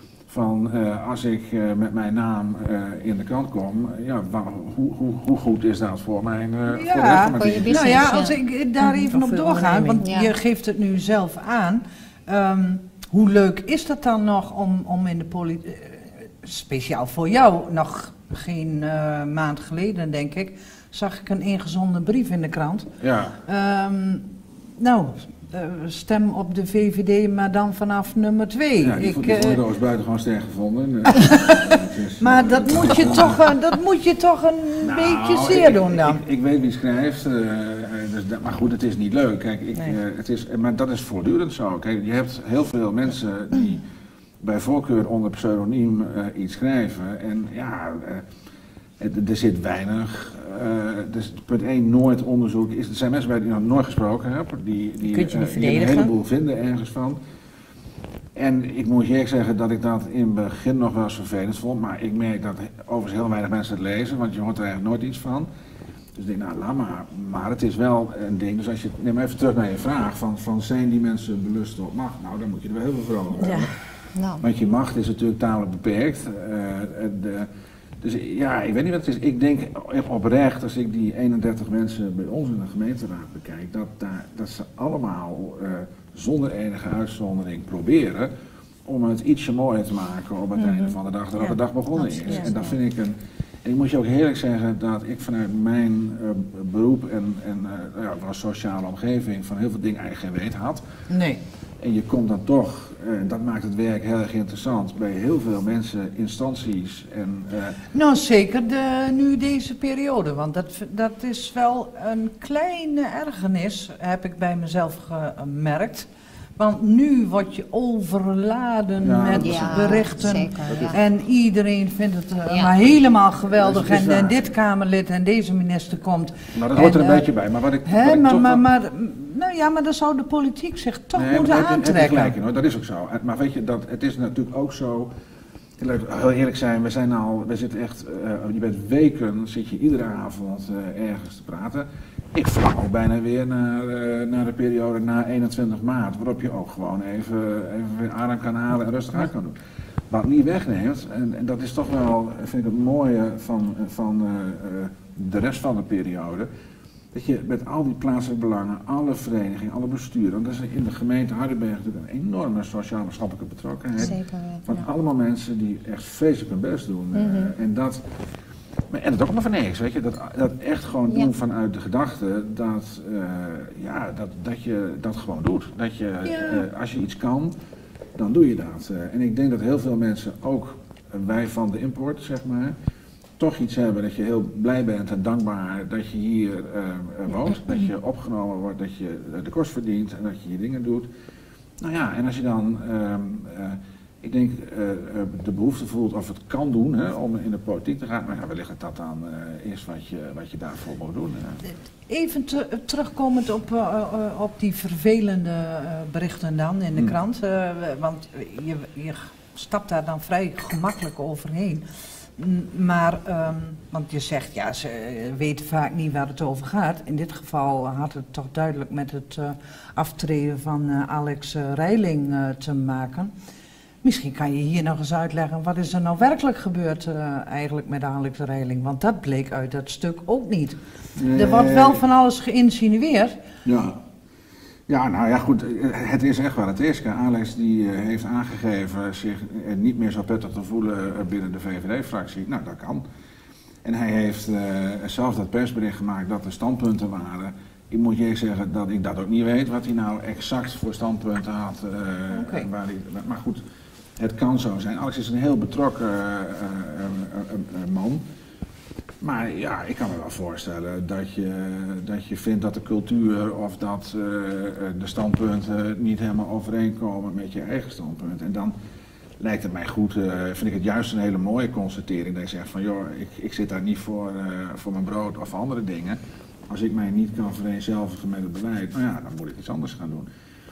van uh, als ik uh, met mijn naam uh, in de krant kom, uh, ja, waar, hoe, hoe, hoe goed is dat voor mijn uh, Ja, voor de rest van mijn voor je business? Nou ja, Business, als ja. ik daar even Of op veel doorga, onderneming. want Ja. je geeft het nu zelf aan. Ehm, hoe leuk is dat dan nog om, om in de politiek, speciaal voor jou, nog geen uh, maand geleden denk ik, zag ik een ingezonden brief in de krant. Ja. Ehm, nou, uh, stem op de V V D, maar dan vanaf nummer twee. Ja, die, ik, vond- die uh, vond ik is buitengewoon sterk gevonden. Uh, het is, maar uh, dat moet je toch, uh, dat moet je toch een Nou, beetje zeer ik- doen dan. Ik, ik weet wie schrijft, uh, dus dat, maar goed, het is niet leuk. Kijk, ik, Nee. uh, het is, maar dat is voortdurend zo. Kijk, je hebt heel veel mensen die bij voorkeur onder pseudoniem uh, iets schrijven. En ja, uh, het- er zit weinig. Uh, dus punt één, nooit onderzoek. Is, er zijn mensen bij die ik nog nooit gesproken heb. Die, die, kunt je niet uh, die een verdedigen. heleboel vinden ergens van. En ik moet je eerlijk zeggen dat ik dat in het begin nog wel eens vervelend vond. Maar ik merk dat overigens heel weinig mensen het lezen. Want je hoort er eigenlijk nooit iets van. Dus ik denk, nou laat maar. Maar het is wel een ding. Dus als je, neem even terug naar je vraag. Van, van zijn die mensen belust op macht? Nou, dan moet je er wel heel veel voor over Ja. hebben. Nou, Want je macht is natuurlijk tamelijk beperkt. Uh, de, dus ja, ik weet niet wat het is. Ik denk oprecht, als ik die eenendertig mensen bij ons in de gemeenteraad bekijk, dat, daar, dat ze allemaal uh, zonder enige uitzondering proberen om het ietsje mooier te maken op het Mhm. einde van de dag, dan Ja, de dag begonnen is. absoluut. En dat vind ik een. En ik moet je ook heerlijk zeggen dat ik vanuit mijn uh, beroep en, en uh, ja, van een sociale omgeving van heel veel dingen eigenlijk geen weet had. Nee. En je komt dan toch, en dat maakt het werk heel erg interessant, bij heel veel mensen, instanties en... Uh, Nou, zeker de, nu deze periode, want dat, dat is wel een kleine ergernis, heb ik bij mezelf gemerkt. Want nu word je overladen Ja, met ja, berichten. zeker, ja. En iedereen vindt het uh, Ja. maar helemaal geweldig. Dat is En, waar. en dit Kamerlid en deze minister komt. Maar dat hoort er En, een uh, beetje bij. Maar wat ik, Hè, wat ik maar, toch maar, wel- maar, nou ja, maar dan zou de politiek zich toch Nee, maar moeten daar heb je- heb je aantrekken. gelijk in, hoor. Dat is ook zo. Maar weet je, dat, het is natuurlijk ook zo. Laat ik heel eerlijk zijn, we zijn al, we zitten echt, uh, je bent weken, zit je iedere avond uh, ergens te praten. Ik verlang ook bijna weer naar, uh, naar de periode na eenentwintig maart, waarop je ook gewoon even, even weer adem kan halen en rustig uit kan doen. Wat niet wegneemt, en, en dat is toch wel, vind ik het mooie van, van uh, uh, de rest van de periode, dat je met al die plaatselijke belangen, alle verenigingen, alle besturen, want dat is in de gemeente Hardenberg natuurlijk een enorme sociaal-maatschappelijke betrokkenheid. Zeker, ja. Van Ja. allemaal mensen die echt vreselijk hun best doen. eh, Mhm. en dat, maar, en het ook maar van niks, weet je, dat, dat echt gewoon doen Ja. vanuit de gedachte dat, eh, ja, dat, dat je dat gewoon doet. Dat je, Ja. eh, als je iets kan, dan doe je dat. Eh, en ik denk dat heel veel mensen, ook eh, wij van de import, zeg maar, toch iets hebben dat je heel blij bent en dankbaar dat je hier eh, eh, woont, dat je opgenomen wordt, dat je eh, de kost verdient en dat je je dingen doet. Nou ja, en als je dan, ehm, eh, ik denk, eh, eh, de behoefte voelt of het kan doen hè, om in de politiek te gaan, maar ja, wellicht dat dat dan eh, is wat je, wat je daarvoor moet doen. eh. Even te- terugkomend op, uh, uh, op die vervelende uh, berichten dan in de Hmm. krant. Uh, want je, je stapt daar dan vrij gemakkelijk overheen. M- Maar, um, want je zegt, ja, ze weten vaak niet waar het over gaat. In dit geval had het toch duidelijk met het uh, aftreden van uh, Alex uh, Reiling uh, te maken. Misschien kan je hier nog eens uitleggen, wat is er nou werkelijk gebeurd uh, eigenlijk met Alex Reiling? Want dat bleek uit dat stuk ook niet. Er wordt wel van alles geïnsinueerd. Ja. Ja, nou ja, goed, het is echt wat het is. Kijk, Alex die uh, heeft aangegeven zich uh, niet meer zo prettig te voelen uh, binnen de V V D-fractie. Nou, dat kan. En hij heeft uh, zelf dat persbericht gemaakt dat er standpunten waren. Ik moet je zeggen dat ik dat ook niet weet, wat hij nou exact voor standpunten had. Uh, Oké. waar hij, maar goed, het kan zo zijn. Alex is een heel betrokken uh, uh, uh, uh, man. Maar ja, ik kan me wel voorstellen dat je, dat je vindt dat de cultuur of dat uh, de standpunten niet helemaal overeenkomen met je eigen standpunt. En dan lijkt het mij goed, uh, vind ik het juist een hele mooie constatering dat je zegt van joh, ik, ik zit daar niet voor, uh, voor mijn brood of andere dingen. Als ik mij niet kan vereenzelvigen met het beleid, nou ja, dan moet ik iets anders gaan doen.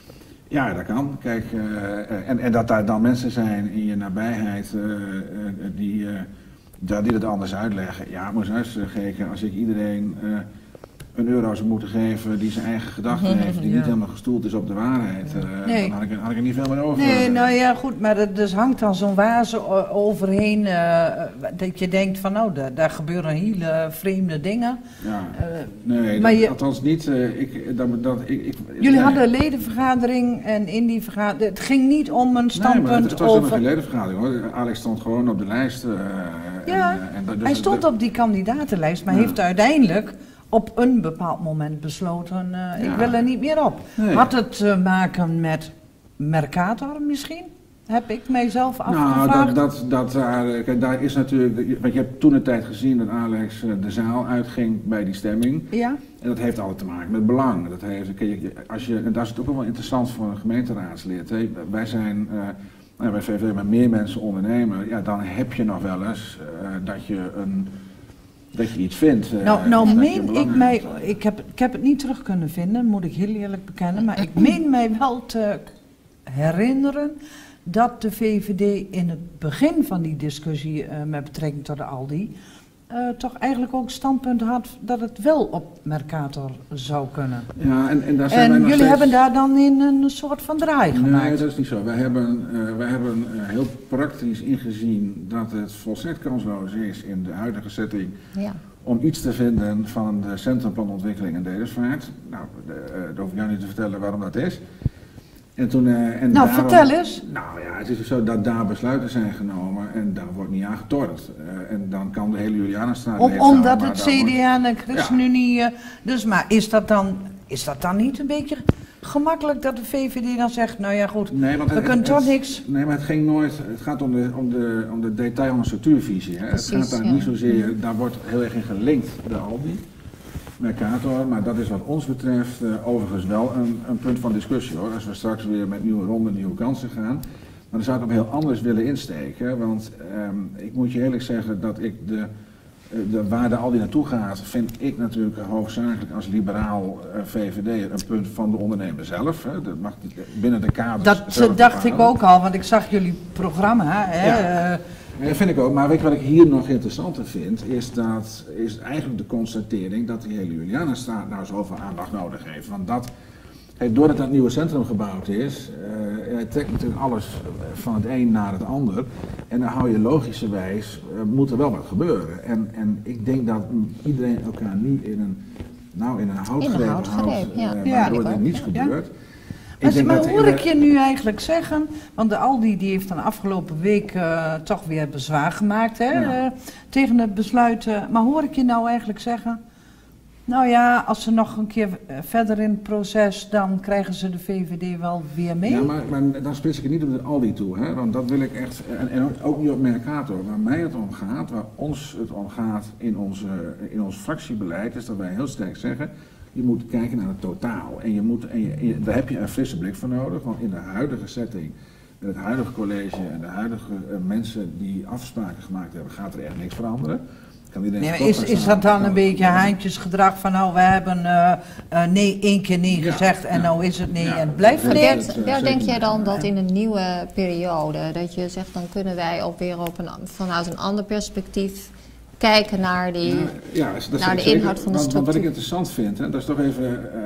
Ja, dat kan. Kijk, uh, en, en dat daar dan mensen zijn in je nabijheid uh, uh, die... Uh, Ja, die het anders uitleggen. Ja, maar eens uitgekeken, als ik iedereen uh, een euro zou moeten geven die zijn eigen gedachten heeft, die Ja. niet helemaal gestoeld is op de waarheid, uh, Nee. dan had ik, er- had ik er niet veel meer over. Nee, nou ja, goed, maar er dus hangt dan zo'n wazen o- overheen uh, dat je denkt van nou, daar, daar gebeuren hele vreemde dingen. Ja. Uh, Nee, maar dat- je- althans niet. Uh, ik, dat, dat, ik, ik, jullie nee. hadden een ledenvergadering en in die vergadering, het ging niet om een Nee, maar standpunt het, het was helemaal over... geen ledenvergadering hoor. Alex stond gewoon op de lijst. Uh, Ja, en, uh, en dat- dus hij stond de- op die kandidatenlijst, maar Ja. heeft uiteindelijk op een bepaald moment besloten, uh, ik Ja. wil er niet meer op. Nee. Had het te maken met Mercator misschien? Heb ik mijzelf Nou, afgevraagd. dat, dat, dat daar, kijk, daar is natuurlijk, want je hebt toen de tijd gezien dat Alex uh, de zaal uitging bij die stemming. Ja? En dat heeft altijd te maken met belang. Dat heeft, kijk, je- als je, en dat is het ook wel interessant voor een gemeenteraadslid. Hè. Wij zijn uh, nou, bij V V D met meer mensen ondernemen. Ja, dan heb je nog wel eens uh, dat, je een, dat je iets vindt. Uh, Nou, nou dat je meen belang ik mij, hebt. ik heb, ik heb het niet terug kunnen vinden, moet ik heel eerlijk bekennen, maar ik meen mij wel te herinneren dat de V V D in het begin van die discussie uh, met betrekking tot de Aldi uh, toch eigenlijk ook standpunt had dat het wel op Mercator zou kunnen. Ja, en, en, daar zijn wij En nog jullie steeds- hebben daar dan in een soort van draai gemaakt. Nee, dat is niet zo. Wij hebben, uh, wij hebben uh, heel praktisch ingezien dat het volstrekt kansloos is in de huidige setting Ja. om iets te vinden van de Centrumplanontwikkeling en Dedesvaart. Nou, de, uh, dat hoef ik jou niet te vertellen waarom dat is. En toen, uh, en Nou, daarom- vertel eens. Nou ja, het is dus zo dat daar besluiten zijn genomen en daar wordt niet aan getornd. Uh, en dan kan de hele Julianenstraat Om, leeg staan, omdat maar het daar wordt- C D A en de ChristenUnie... uh, dus, maar is dat, dan, is dat dan niet een beetje gemakkelijk dat de V V D dan zegt... nou ja goed, Nee, want we het- kunnen het- toch niks... Nee, maar het ging nooit. Het gaat om de, om de, om de detail van de structuurvisie. Hè. Precies, het gaat daar ja. niet zozeer. Daar wordt heel erg in gelinkt, de Aldi. Mercator, maar dat is wat ons betreft uh, overigens wel een, een punt van discussie hoor. Als we straks weer met nieuwe ronden, nieuwe kansen gaan. Maar dan zou ik hem heel anders willen insteken. Want um, ik moet je eerlijk zeggen dat ik de, de waar de Aldi naartoe gaat, vind ik natuurlijk hoofdzakelijk als liberaal uh, V V D'er een punt van de ondernemer zelf. Hè. Dat mag binnen de kaders. Dat dacht ik ook al, want ik zag jullie programma. Hè. Ja. Ja, dat vind ik ook, maar weet je wat ik hier nog interessanter vind, is dat is eigenlijk de constatering dat die hele Julianenstraat nou zoveel aandacht nodig heeft. Want dat, kijk, doordat dat nieuwe centrum gebouwd is, uh, het trekt natuurlijk alles van het een naar het ander. En dan hou je logischerwijs, uh, moet er wel wat gebeuren. En, en ik denk dat iedereen elkaar nu in een, nou, in een houtgreep houdt, ja. uh, waardoor ja, er niets ja. gebeurt. Maar, maar hoor ik je nu eigenlijk zeggen, want de Aldi die heeft dan afgelopen week uh, toch weer bezwaar gemaakt hè, ja. uh, tegen het besluit. Uh, maar hoor ik je nou eigenlijk zeggen, nou ja, als ze nog een keer uh, verder in het proces, dan krijgen ze de V V D wel weer mee? Ja, maar, maar dan spits ik het niet op de Aldi toe, hè, want dat wil ik echt, en, en ook niet op Mercator. Waar mij het om gaat, waar ons het om gaat in, onze, in ons fractiebeleid, is dat wij heel sterk zeggen, je moet kijken naar het totaal en, je moet, en, je, en je, daar heb je een frisse blik voor nodig, want in de huidige setting, met het huidige college en de huidige uh, mensen die afspraken gemaakt hebben, gaat er echt niks veranderen. Kan nee, maar is, is dat dan een beetje haantjesgedrag van nou, we hebben uh, uh, nee één keer nee ja, gezegd en ja, nou is het nee ja, en het blijft maar Bert, Bert, denk jij dan dat in een nieuwe periode, dat je zegt dan kunnen wij ook weer op een, vanuit een ander perspectief kijken naar, die, ja, ja, dat naar de zeker, inhoud van de structuur. Wat ik interessant vind, hè, dat is toch even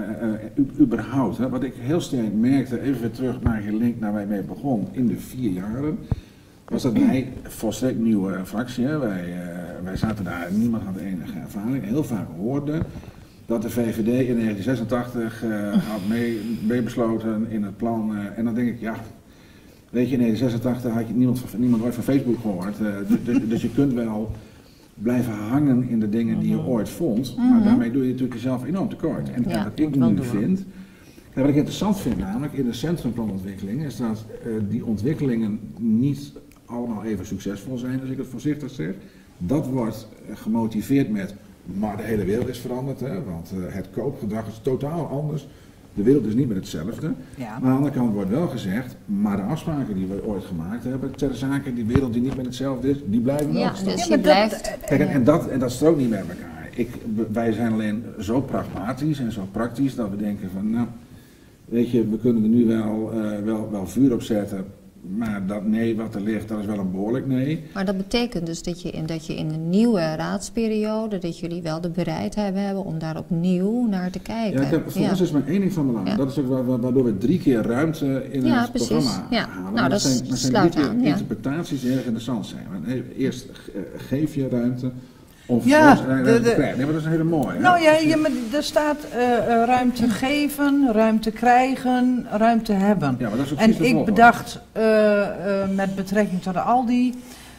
uh, uh, überhaupt, hè, wat ik heel sterk merkte, even weer terug naar je link naar waar je mee begon, in de vier jaren, was dat wij, volstrekt nieuwe fractie, hè, wij, uh, wij zaten daar, niemand had enige ervaring, heel vaak hoorden dat de V V D in negentien zesentachtig uh, had mee, mee besloten in het plan, uh, en dan denk ik, ja, weet je, in negentien zesentachtig had je niemand, niemand ooit van Facebook gehoord, uh, dus, dus je kunt wel blijven hangen in de dingen die je ooit vond, maar mm-hmm. daarmee doe je natuurlijk jezelf enorm tekort. En, ja, en wat ik nu doen. vind, en wat ik interessant vind namelijk in de centrumplanontwikkeling, is dat uh, die ontwikkelingen niet allemaal even succesvol zijn, als ik het voorzichtig zeg. Dat wordt uh, gemotiveerd met, maar de hele wereld is veranderd, hè, want uh, het koopgedrag is totaal anders. De wereld is niet meer hetzelfde. Ja. Maar aan de andere kant wordt wel gezegd, maar de afspraken die we ooit gemaakt hebben, ter zake, die wereld die niet meer hetzelfde is, die blijven wel. Ja, dus je blijft. Kijk, en, en, dat, en dat strookt niet met elkaar. Ik, wij zijn alleen zo pragmatisch en zo praktisch dat we denken van, nou, weet je, we kunnen er nu wel, uh, wel, wel vuur op zetten. Maar dat nee wat er ligt, dat is wel een behoorlijk nee. Maar dat betekent dus dat je in, dat je in een nieuwe raadsperiode, dat jullie wel de bereidheid hebben om daar opnieuw naar te kijken. Ja, ik heb, voor ja. ons is maar één ding van belang. Ja. Dat is ook wa waardoor we drie keer ruimte in ja, het precies. programma ja. halen. Nou, dat zijn, dat zijn sluit drie aan. keer Ja. interpretaties die erg interessant zijn. Want eerst uh, geef je ruimte. Of ja, de, de, nee, maar dat is een hele mooie. Nou ja, je, maar er staat uh, uh, ruimte geven, ruimte krijgen, ruimte hebben. Ja, maar dat is ook en ik bedacht uh, uh, met betrekking tot de Aldi,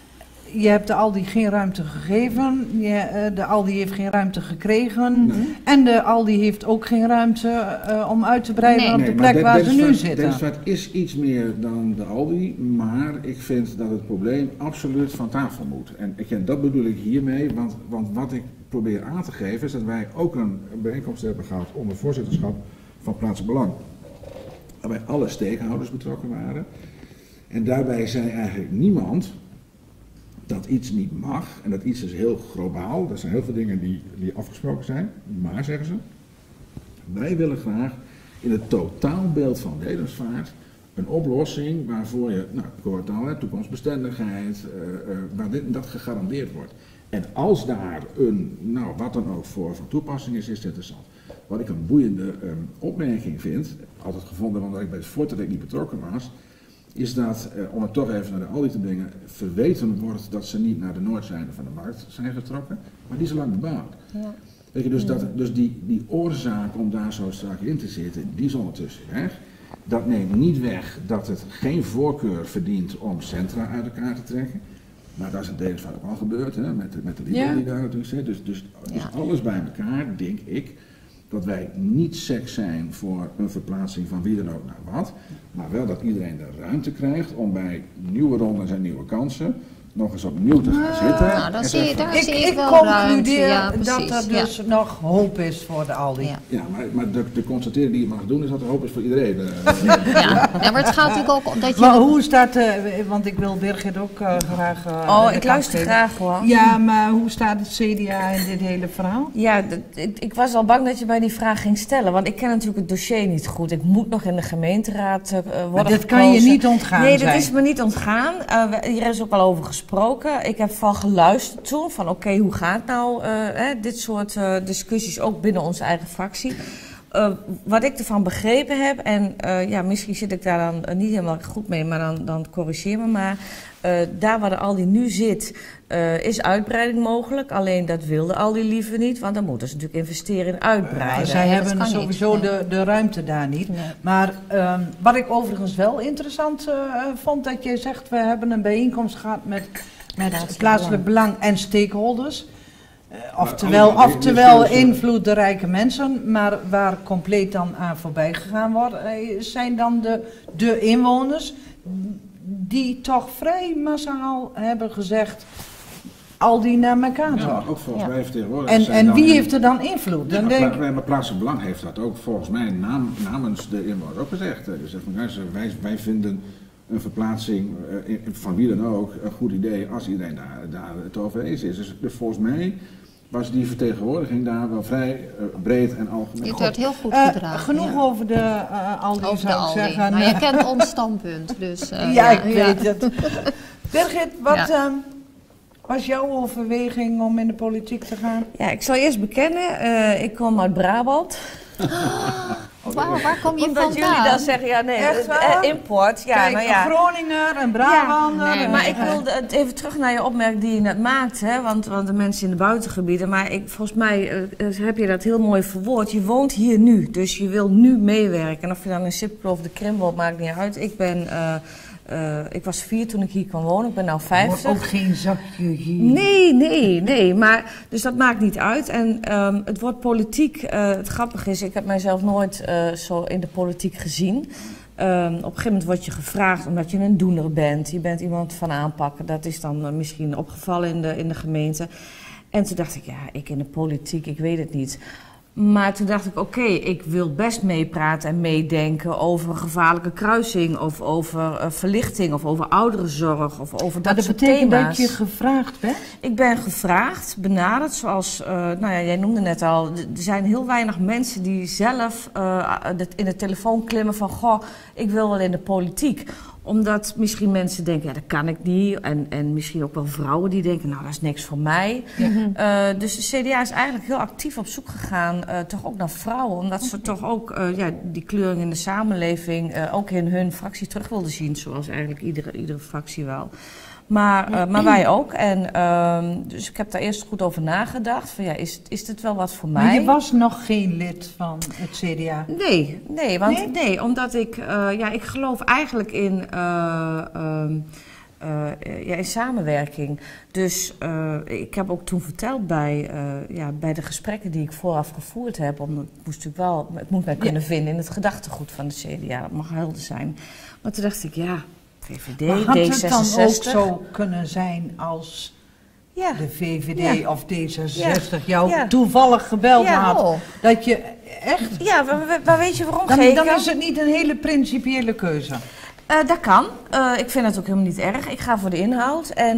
je hebt de Aldi geen ruimte gegeven, je, uh, de Aldi heeft geen ruimte gekregen nee. en de Aldi heeft ook geen ruimte uh, om uit te breiden nee. op nee, de plek waar ze nu zitten. Densvaart is iets meer dan de Aldi, maar ik vind dat het probleem absoluut van tafel moet. En ik, dat bedoel ik hiermee, want, want wat ik probeer aan te geven is dat wij ook een bijeenkomst hebben gehad onder voorzitterschap van Plaatselijk Belang, waarbij alle stakeholders betrokken waren. En daarbij zei eigenlijk niemand dat iets niet mag, en dat iets is heel globaal, er zijn heel veel dingen die, die afgesproken zijn, maar zeggen ze, wij willen graag in het totaalbeeld van Dedemsvaart een oplossing waarvoor je, nou, ik hoor het al, toekomstbestendigheid, uh, uh, waar dit en dat gegarandeerd wordt. En als daar een, nou wat dan ook voor van toepassing is, is het interessant. Wat ik een boeiende um, opmerking vind, altijd gevonden omdat ik bij het Fortec niet betrokken was, is dat, eh, om het toch even naar de Aldi te brengen, verweten wordt dat ze niet naar de noordzijde van de markt zijn getrokken, maar die is lang bebouwd. Ja. Weet je, dus dat, dus die, die oorzaak om daar zo strak in te zitten, die is ondertussen weg. Dat neemt niet weg dat het geen voorkeur verdient om centra uit elkaar te trekken. Maar dat is in Dedemsvaart ook al gebeurd, hè, met, de, met de Lidl ja. die daar natuurlijk zit. Dus, dus, dus ja. alles bij elkaar, denk ik, dat wij niet sec zijn voor een verplaatsing van wie dan ook naar wat. Maar wel dat iedereen de ruimte krijgt om bij nieuwe rondes en nieuwe kansen nog eens opnieuw te gaan zitten. Nou, dan en zie je, zeggen, daar Ik, zie ik ik wel ruimte. concludeer Ja, dat precies. er dus nog hoop is voor de Aldi. Ja. ja, maar, maar de, de constatering die je mag doen is dat er hoop is voor iedereen. eh. Ja. Ja, maar het gaat natuurlijk ook om dat je... Maar hoe staat, uh, want ik wil Birgit ook uh, graag... Uh, Oh, de ik kans luister geven. graag hoor. Ja, maar hoe staat het C D A in dit hele verhaal? Ja, d- ik, ik was al bang dat je mij die vraag ging stellen, want ik ken natuurlijk het dossier niet goed. Ik moet nog in de gemeenteraad uh, worden Maar dit gekozen. kan je niet ontgaan Nee, dat zijn. is me niet ontgaan. Uh, we- hier is ook al over gesproken. Ik heb van geluisterd toen, van oké, okay, hoe gaat nou uh, hè, dit soort uh, discussies ook binnen onze eigen fractie. Uh, wat ik ervan begrepen heb, en uh, ja, misschien zit ik daar dan uh, niet helemaal goed mee, maar dan, dan corrigeer me maar. Uh, daar waar de Aldi nu zit, uh, is uitbreiding mogelijk. Alleen dat wilde Aldi liever niet, want dan moeten ze natuurlijk investeren in uitbreiden. Uh, zij Nee, dat hebben kan sowieso niet, nee. de, de ruimte daar niet. Nee. Maar um, wat ik overigens wel interessant uh, vond, dat je zegt, we hebben een bijeenkomst gehad met, met plaatselijk, plaatselijk belang. belang en stakeholders. Uh, oftewel, allemaal oftewel invloed- invloedrijke mensen, maar waar compleet dan aan voorbij gegaan wordt, uh, zijn dan de, de inwoners die toch vrij massaal hebben gezegd, al die naar elkaar Ja, toch. maar ook volgens Ja. mij vertegenwoordigers En, zijn en dan wie in- heeft er dan invloed? Ja, Dan maar, denk, pla- maar plaatselijk belang heeft dat ook volgens mij naam, namens de inwoners ook gezegd. Eh, Dus van, luister, wij, wij vinden een verplaatsing eh, in- van wie dan ook een goed idee als iedereen daar, daar het over eens is. Dus, dus volgens mij was die vertegenwoordiging daar wel vrij uh, breed en algemeen. Het God, werd heel goed Uh, gedragen. genoeg ja. over de uh, Aldi, Over de zou ik Aldi. zeggen. Nou, je kent ons standpunt, dus... uh, ja, ik weet het. Birgit, wat Ja. uh, was jouw overweging om in de politiek te gaan? Ja, ik zal eerst bekennen, uh, ik kom uit Brabant. Waar, waar kom je Omdat vandaan? jullie dan zeggen, ja nee, Echt uh, waar? uh, import. Ja, Kijk, nou ja. een Groninger, een Brabander. Ja, nee, en- Maar ik uh, wilde het even terug naar je opmerking die je net maakte, hè? Want, want de mensen in de buitengebieden. Maar ik, volgens mij uh, heb je dat heel mooi verwoord. Je woont hier nu, dus je wil nu meewerken. En of je dan in Sipkel of de Krim woont, maakt niet uit. Ik ben, uh, uh, ik was vier toen ik hier kwam wonen, ik ben nu wordt vijftig. ook geen zakje hier. Nee, nee, nee. Maar, dus dat maakt niet uit. En um, het woord politiek, uh, het grappige is, ik heb mijzelf nooit uh, zo in de politiek gezien. Um, op een gegeven moment word je gevraagd omdat je een doener bent. Je bent iemand van aanpakken. Dat is dan uh, misschien opgevallen in de, in de gemeente. En toen dacht ik, ja, ik in de politiek, ik weet het niet. Maar toen dacht ik, oké, okay, ik wil best meepraten en meedenken over een gevaarlijke kruising, of over uh, verlichting, of over ouderenzorg, of over dat, Maar dat soort betekent thema's. dat je gevraagd bent? Ik ben gevraagd, benaderd, zoals, uh, nou ja, jij noemde net al, er zijn heel weinig mensen die zelf uh, in de telefoon klimmen van, goh, ik wil wel in de politiek. Omdat misschien mensen denken, ja, dat kan ik niet. En, en misschien ook wel vrouwen die denken, nou, dat is niks voor mij. Mm-hmm. Uh, dus de C D A is eigenlijk heel actief op zoek gegaan, uh, toch ook naar vrouwen. Omdat ze toch ook uh, ja, die kleuring in de samenleving uh, ook in hun fractie terug wilden zien. Zoals eigenlijk iedere, iedere fractie wel. Maar, uh, maar wij ook. En, uh, dus ik heb daar eerst goed over nagedacht. Van, ja, is, is dit wel wat voor mij? Maar je was nog geen lid van het C D A? Nee, nee, want, Nee? nee omdat ik, uh, ja, ik geloof eigenlijk in, uh, um, uh, ja, in samenwerking. Dus uh, ik heb ook toen verteld bij, uh, ja, bij de gesprekken die ik vooraf gevoerd heb. Omdat ik moest natuurlijk wel, ik moet mij kunnen Ja. vinden in het gedachtegoed van de C D A. Dat mag helder zijn. Maar toen dacht ik, ja, V V D, Maar had D het dan ook zesenzestig. zo kunnen zijn als Ja. de V V D Ja. of D zesenzestig jou Ja. toevallig gebeld Ja. had? Oh. Dat je echt... Ja, maar, maar- maar weet je waarom, Dan, Geke? dan is het niet een hele principiële keuze. Uh, dat kan. Uh, ik vind het ook helemaal niet erg. Ik ga voor de inhoud. En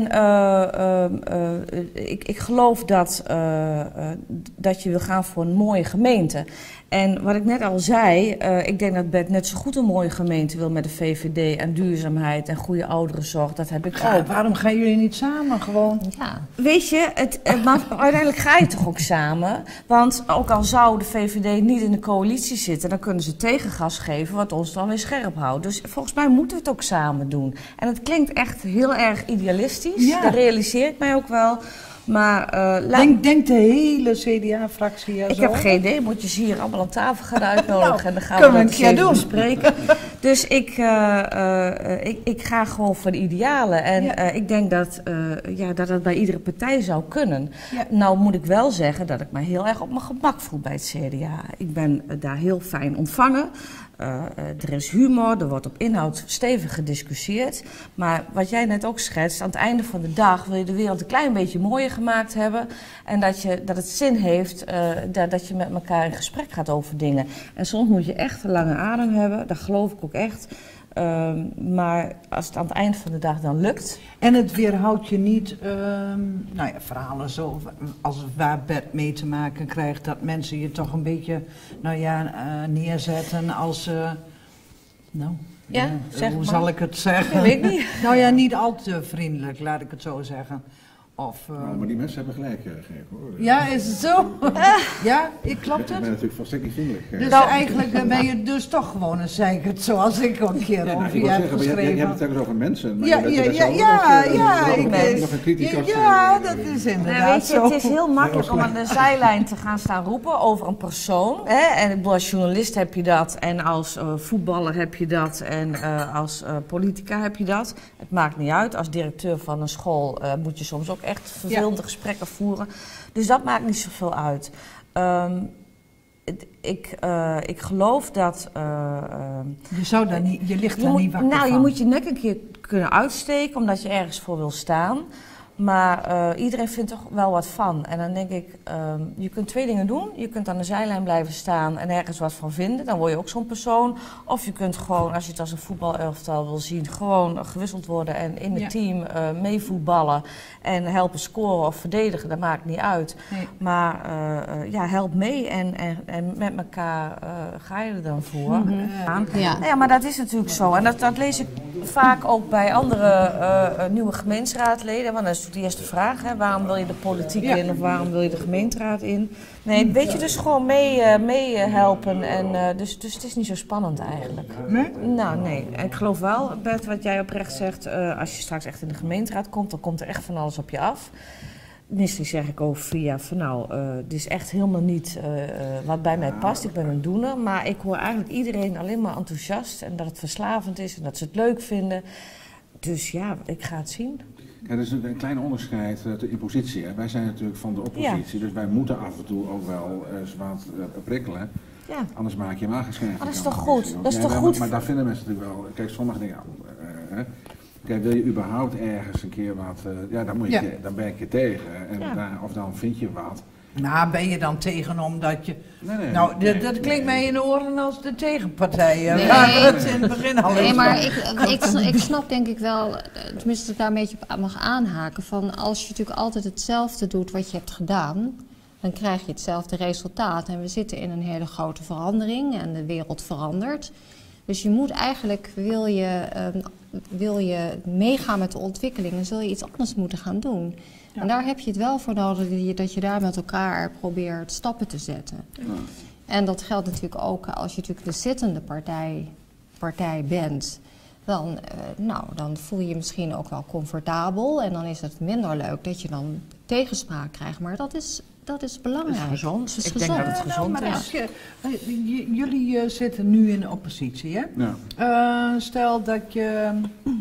uh, uh, uh, ik, ik geloof dat, uh, uh, dat je wil gaan voor een mooie gemeente. En wat ik net al zei, uh, ik denk dat Bert net zo goed een mooie gemeente wil met de V V D en duurzaamheid en goede ouderenzorg. Dat heb ik Ja, ook. waarom gaan jullie niet samen gewoon? Ja. Weet je, het, het, maar uiteindelijk ga je toch ook samen. Want ook al zou de V V D niet in de coalitie zitten, dan kunnen ze tegengas geven wat ons dan weer scherp houdt. Dus volgens mij moeten we het ook samen doen. En het klinkt echt heel erg idealistisch. Ja. Dat realiseer ik mij ook wel. Maar uh, laat... Denk, denk de hele C D A-fractie er Ik zo heb over? geen idee, moet je ze hier allemaal aan tafel gaan uitnodigen Nou, en dan gaan kunnen we we dat een keer eens even doen. bespreken. Dus ik, uh, uh, ik, ik ga gewoon voor de idealen. En Ja. uh, ik denk dat, uh, ja, dat het bij iedere partij zou kunnen. Ja. Nou moet ik wel zeggen dat ik me heel erg op mijn gemak voel bij het C D A. Ik ben uh, daar heel fijn ontvangen. Uh, uh, er is humor, er wordt op inhoud stevig gediscussieerd. Maar wat jij net ook schetst, aan het einde van de dag wil je de wereld een klein beetje mooier gemaakt hebben. En dat, je, dat het zin heeft uh, dat, dat je met elkaar in gesprek gaat over dingen. En soms moet je echt een lange adem hebben, dat geloof ik ook echt. Um, maar als het aan het eind van de dag dan lukt. En het weerhoudt je niet, um, nou ja, verhalen zo, als het waar Bert mee te maken krijgt, dat mensen je toch een beetje, nou ja, uh, neerzetten als, uh, nou, Ja, uh, zeg hoe maar. zal ik het zeggen? Ja, weet ik niet. Nou ja, niet al te vriendelijk, laat ik het zo zeggen. Of, uh, Nou, maar die mensen hebben gelijk uh, gegeven hoor. ja, is het zo? Ja, ik klopt Ik ben het? natuurlijk volstrekt niet vriendelijk. uh. Dus Nou, eigenlijk uh, ben je dus toch gewoon een zeikert, zoals ik al een keer Ja, nou, over ik je wil heb zeggen, maar je, je, je geschreven. hebt het telkens over mensen. Maar Ja, je bent- ja, je bent ja, zelf ja, ook, uh, ja, nog ik een- ben- nog een criticus. Ja, uh, dat is Nou, inderdaad weet je, zo. het is heel makkelijk om aan de zijlijn te gaan staan roepen over een persoon. Hè? En ik bedoel, als journalist heb je dat, en als uh, voetballer heb je dat, en uh, als uh, politica heb je dat. Het maakt niet uit. Als directeur van een school uh, moet je soms ook echt vervelende Ja. gesprekken voeren. Dus dat maakt niet zoveel uit. Um, het, ik, uh, ik geloof dat... Uh, uh, Je, zou daar niet, je ligt je daar moet, niet wakker nou, van. je moet je nek een keer kunnen uitsteken, omdat je ergens voor wil staan. Maar uh, iedereen vindt er wel wat van. En dan denk ik, um, je kunt twee dingen doen. Je kunt aan de zijlijn blijven staan en ergens wat van vinden. Dan word je ook zo'n persoon. Of je kunt gewoon, als je het als een voetbalelftal wil zien, gewoon gewisseld worden en in het Ja. team uh, meevoetballen. En helpen scoren of verdedigen, dat maakt niet uit. Nee. Maar uh, uh, ja, help mee en, en, en met elkaar uh, ga je er dan voor. Mhm. Aan. Ja. Nou ja, maar dat is natuurlijk zo. En dat, dat lees ik vaak ook bij andere uh, nieuwe gemeenteraadleden. Want dat is natuurlijk de eerste vraag. Hè. Waarom wil je de politiek Ja. in of waarom wil je de gemeenteraad in? Nee, weet je, dus gewoon mee, uh, mee uh, helpen. En, uh, dus, dus het is niet zo spannend eigenlijk. Nee? Nou, nee. En ik geloof wel, Bert, wat jij oprecht zegt. Uh, als je straks echt in de gemeenteraad komt, dan komt er echt van alles op je af. Misschien zeg ik ook via van nou, uh, dit is echt helemaal niet uh, uh, wat bij mij past. Ik ben een doener, maar ik hoor eigenlijk iedereen alleen maar enthousiast en dat het verslavend is en dat ze het leuk vinden. Dus ja, ik ga het zien. Ja, er is een, een klein onderscheid uh, in positie. Hè. Wij zijn natuurlijk van de oppositie, dus wij moeten af en toe ook wel uh, wat uh, prikkelen. Ja. Anders maak je hem aangeschreven. Maar dat is toch goed? Dat is ja, toch ja, goed? Maar, maar daar vinden mensen natuurlijk wel. Kijk, sommige dingen. Uh, uh, kijk, wil je überhaupt ergens een keer wat. Uh, ja, dan, moet je, Ja. dan ben ik je tegen. En Ja. daar, of dan vind je wat. Nou, ben je dan tegen omdat je... Nee, nee, Nou, nee, dat, dat nee, klinkt nee. mij in de oren als de tegenpartijen. Nee. Waar we het in het begin al Nee, eens maar van- ik, ik, ik snap denk ik wel, tenminste dat ik daar een beetje op mag aanhaken, van als je natuurlijk altijd hetzelfde doet wat je hebt gedaan, dan krijg je hetzelfde resultaat. En we zitten in een hele grote verandering en de wereld verandert. Dus je moet eigenlijk, wil je, um, wil je meegaan met de ontwikkelingen, zul je iets anders moeten gaan doen. Ja. En daar heb je het wel voor nodig, dat je, dat je daar met elkaar probeert stappen te zetten. Ja. En dat geldt natuurlijk ook als je natuurlijk de zittende partij, partij bent. Dan, uh, nou, dan voel je je misschien ook wel comfortabel. En dan is het minder leuk dat je dan tegenspraak krijgt. Maar dat is, dat is belangrijk. Dat is gezond. Dat is Ik denk gezond. dat het Nou, gezond maar is. als je, eh, j- jullie uh, zitten nu in de oppositie, hè? Ja. Uh, stel dat je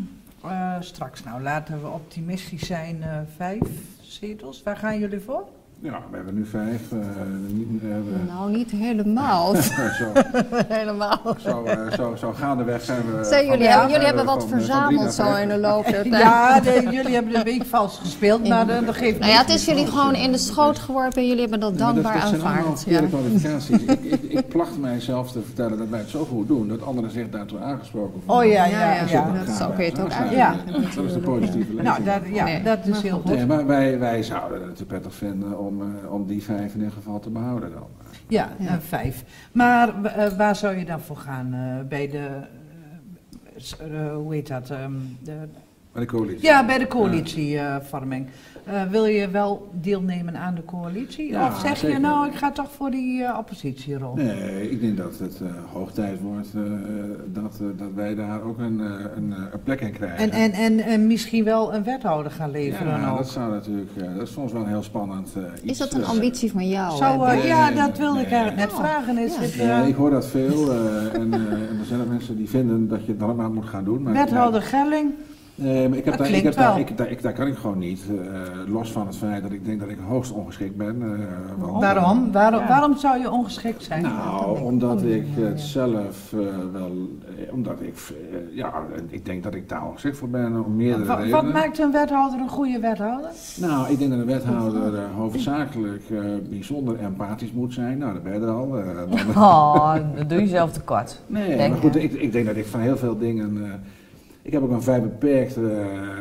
uh, straks, nou laten we optimistisch zijn, uh, vijf zetels. Waar gaan jullie voor? Ja, we hebben nu vijf. Uh, niet, uh, we- Nou, niet helemaal. zo, helemaal. zo, uh, zo, zo gaandeweg zijn we. Zijn van- jullie, ja, jullie hebben van- wat van- van drie verzameld naar zo vijf. in de loop der tijd. Ja, de, jullie hebben een week vals gespeeld, maar uh, dat geeft Nou ja, niet. het is jullie gewoon in de schoot geworpen en jullie hebben dat Ja, maar dankbaar dat, dat zijn allemaal aanvaard. verkeerde Ja. kwalificaties. ik, ik, ik placht mijzelf te vertellen dat wij het zo goed doen, dat anderen zich daartoe aangesproken voelen. Oh ja, Ja, ja, ja, ja. dat zo kun je het ook Ja, uitleggen. dat is de positieve lezing. Nou, dat, ja, Nee, dat is maar heel goed. goed. Nee, maar wij, wij zouden het natuurlijk prettig vinden om, uh, om die vijf in ieder geval te behouden dan. Ja, Ja. uh, vijf. Maar uh, waar zou je dan voor gaan? Uh, bij de, uh, s- uh, hoe heet dat, um, de Bij de coalitie? Ja, bij de coalitievorming. Uh, wil je wel deelnemen aan de coalitie? Ja, of zeg zeker. je nou, ik ga toch voor die uh, oppositierol? Nee, ik denk dat het uh, hoog tijd wordt uh, dat, uh, dat wij daar ook een, uh, een, een plek in krijgen. En, en, en, en misschien wel een wethouder gaan leveren ja, ook. dat zou natuurlijk, uh, dat is soms wel een heel spannend uh, iets. Is dat een ambitie van jou? Zou, uh, nee, ja, nee, dat wilde nee, ik eigenlijk net nee. vragen. Is Ja. het, Nee, uh, ik hoor dat veel uh, en, uh, en er zijn ook mensen die vinden dat je het dan maar moet gaan doen. Maar, wethouder ja, Gelling? Nee, maar ik heb Dat daar, ik heb klinkt daar, wel. ik, daar, ik, daar kan ik gewoon niet, uh, los van het feit dat ik denk dat ik hoogst ongeschikt ben. Uh, want, Waarom? Waarom, Ja. waarom zou je ongeschikt zijn? Nou, omdat ik het zelf uh, wel, eh, omdat ik, uh, ja, ik denk dat ik daar ongeschikt voor ben om meerdere Wat, redenen. wat maakt een wethouder een goede wethouder? Nou, ik denk dat een wethouder uh, hoofdzakelijk uh, bijzonder empathisch moet zijn. Nou, dat ben je er al. Uh, dan, Oh, dat doe je zelf tekort. nee, denk maar goed, ik. ik, ik denk dat ik van heel veel dingen... Uh, ik heb ook een vrij beperkt uh, uh,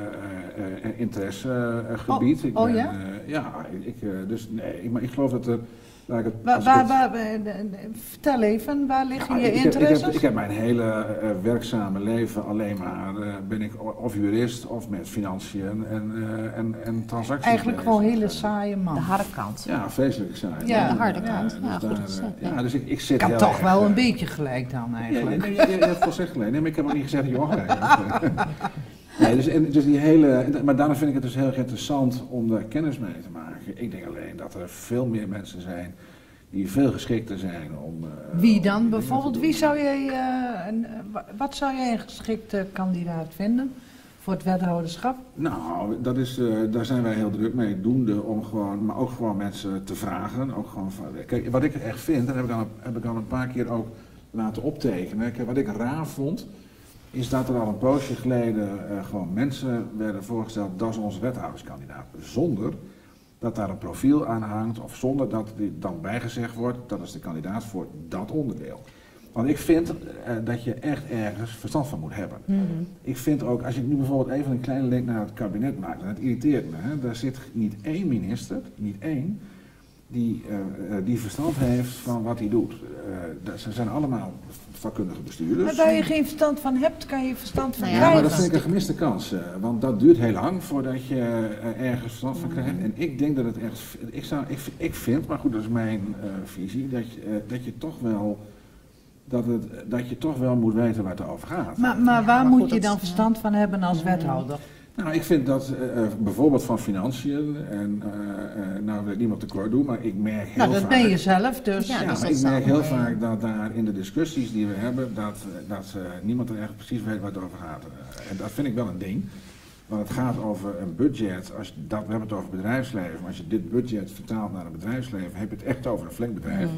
uh, interessegebied. Oh, ik oh ben, ja? Uh, ja, ik, uh, dus nee, ik, maar ik geloof dat er... Waar ik het, Waar, als ik waar, het- waar, waar- vertel even, waar liggen Ja, je ik, ik, heb, ik, interesses? heb, ik heb mijn hele uh, werkzame leven alleen maar, uh, ben ik of jurist of met financiën en, uh, en, en transacties Eigenlijk bezig. gewoon een hele saaie man. De harde kant. Ja, vreselijk saai. Ja, de harde Ja, kant. dus Ja, goed daar, gezegd, uh, ja. ja, dus ik, ik zit Ik had heel toch erg, wel uh, een beetje gelijk dan Ja, eigenlijk. nee, nee, je, je hebt volstrekt gelijk. Nee, maar ik heb ook niet gezegd dat je ongelijk hebt. Nee, dus, en, dus die hele, maar daarom vind ik het dus heel erg interessant om daar kennis mee te maken. Ik denk alleen dat er veel meer mensen zijn die veel geschikter zijn om... Uh, Wie om dan dingen bijvoorbeeld? te Wie doen. zou jij, uh, een, uh, wa- wat zou jij een geschikte kandidaat vinden voor het wethouderschap? Nou, dat is, uh, daar zijn wij heel druk mee, doende om gewoon, maar ook gewoon mensen te vragen. Ook gewoon van, kijk, wat ik echt vind, dat heb ik, al, heb ik al een paar keer ook laten optekenen. Kijk, wat ik raar vond, is dat er al een poosje geleden uh, gewoon mensen werden voorgesteld, dat is onze wethouderskandidaat. Zonder dat daar een profiel aan hangt of zonder dat er dan bijgezegd wordt, dat is de kandidaat voor dat onderdeel. Want ik vind uh, dat je echt ergens verstand van moet hebben. Mm-hmm. Ik vind ook, als je nu bijvoorbeeld even een kleine link naar het kabinet maakt, en het irriteert me, hè, daar zit niet één minister, niet één, die, uh, uh, die verstand heeft van wat hij doet. Uh, dat, ze zijn allemaal vakkundige bestuurders. Maar waar je geen verstand van hebt, kan je verstand van Nou ja, Ja, maar krijgen. dat vind ik een gemiste kans, uh, want dat duurt heel lang voordat je uh, ergens verstand van krijgt. En ik denk dat het echt, ik, zou, ik, ik vind, maar goed, dat is mijn uh, visie, dat je, uh, dat je toch wel, dat, het, dat je toch wel moet weten waar het over gaat. Maar, maar Ja, waar maar moet goed, je dat- dan verstand van hebben als wethouder? Nou, ik vind dat uh, bijvoorbeeld van financiën, en uh, uh, nou wil ik niemand tekort doen, maar ik merk heel Nou, dat vaak... ben je zelf, dus. Ja, Ja, dus maar dat ik merk zou heel mooi- vaak dat daar in de discussies die we hebben, dat, dat uh, niemand er echt precies weet waar het over gaat. Uh, en dat vind ik wel een ding. Want het gaat over een budget, als je dat, we hebben het over bedrijfsleven, maar als je dit budget vertaalt naar een bedrijfsleven, heb je het echt over een flink bedrijf.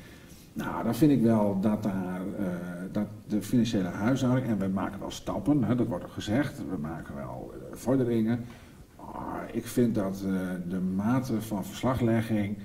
Nou, dan vind ik wel dat daar uh, dat de financiële huishouding, en we maken wel stappen, hè, dat wordt ook gezegd, we maken wel uh, vorderingen. Maar ik vind dat uh, de mate van verslaglegging,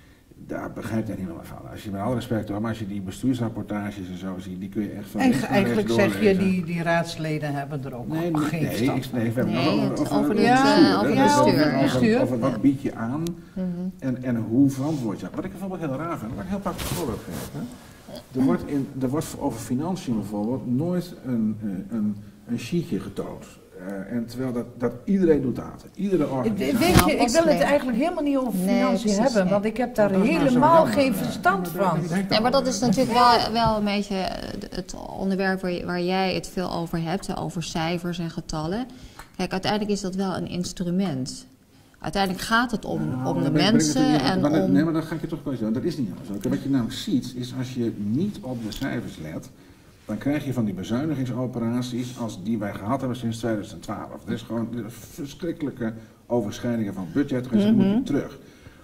daar begrijpt er niemand van. Als je met alle respect hoor, maar als je die bestuursrapportages en zo ziet, die kun je echt van En links naar eigenlijk rechts zeg je, doorlezen. die, die raadsleden hebben er ook Nee, nog nee, geen nee, verstand ik, van. nee, we hebben Nee, het het over, over het het, bestuur, eh, hè. over Dus het over- bestuur, over- bestuur. over wat Ja. bied je aan Mhm. en, en hoe verantwoord je. Wat ik bijvoorbeeld heel raar vind, wat ik een heel praktisch voorbeeld geef. Hè. Er wordt, in, er wordt over financiën bijvoorbeeld nooit een, eh, een, een sheetje getoond. Uh, en terwijl dat, dat iedereen doet dat. Iedere Ik- organisatie. Weet je, ik wil het Plotseling. eigenlijk helemaal niet over Nee, financiën precies, hebben, nee. want ik heb daar Dat is nou zo helemaal jammer. geen verstand van. Ja, maar dat is natuurlijk wel, wel een beetje het onderwerp waar, je- waar jij het veel over hebt, hè, over cijfers en getallen. Kijk, uiteindelijk is dat wel een instrument. Uiteindelijk gaat het om, Nou, om de dan ben ik- ben ik mensen natuurlijk niet- en maar- om... Nee, maar dat ga ik je toch corrigeren. Dat is niet helemaal zo. Kijk, wat je namelijk ziet, is als je niet op de cijfers let, dan krijg je van die bezuinigingsoperaties als die wij gehad hebben sinds tweeduizend twaalf. Dat is gewoon de verschrikkelijke overschrijdingen van budget, dus dat moet je terug.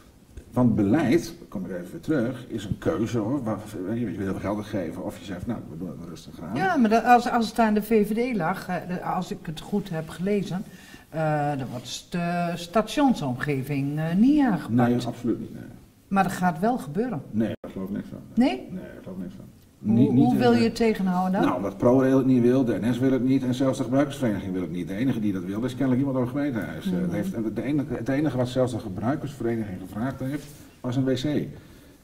Want beleid, daar kom ik even weer terug, is een keuze hoor. Waar, je wil heel veel geld geven of je zegt, nou, we doen het rustig aan. Ja, maar dat- als, als het aan de V V D lag, eh, als ik het goed heb gelezen, eh, dan wordt de stationsomgeving eh, niet aangepakt. Nee, absoluut niet. Nee. Maar dat gaat wel gebeuren. Nee, daar geloof ik niks van. Nee? Nee, daar geloof ik niks van. Hoe, Niet- niet, hoe eh, wil je het tegenhouden dan? Nou, omdat ProRail het niet wil, de N S wil het niet en zelfs de gebruikersvereniging wil het niet. De enige die dat wil is kennelijk iemand op het gemeentehuis. Eh, het, heeft, de enige, het enige wat zelfs de gebruikersvereniging gevraagd heeft, was een wc.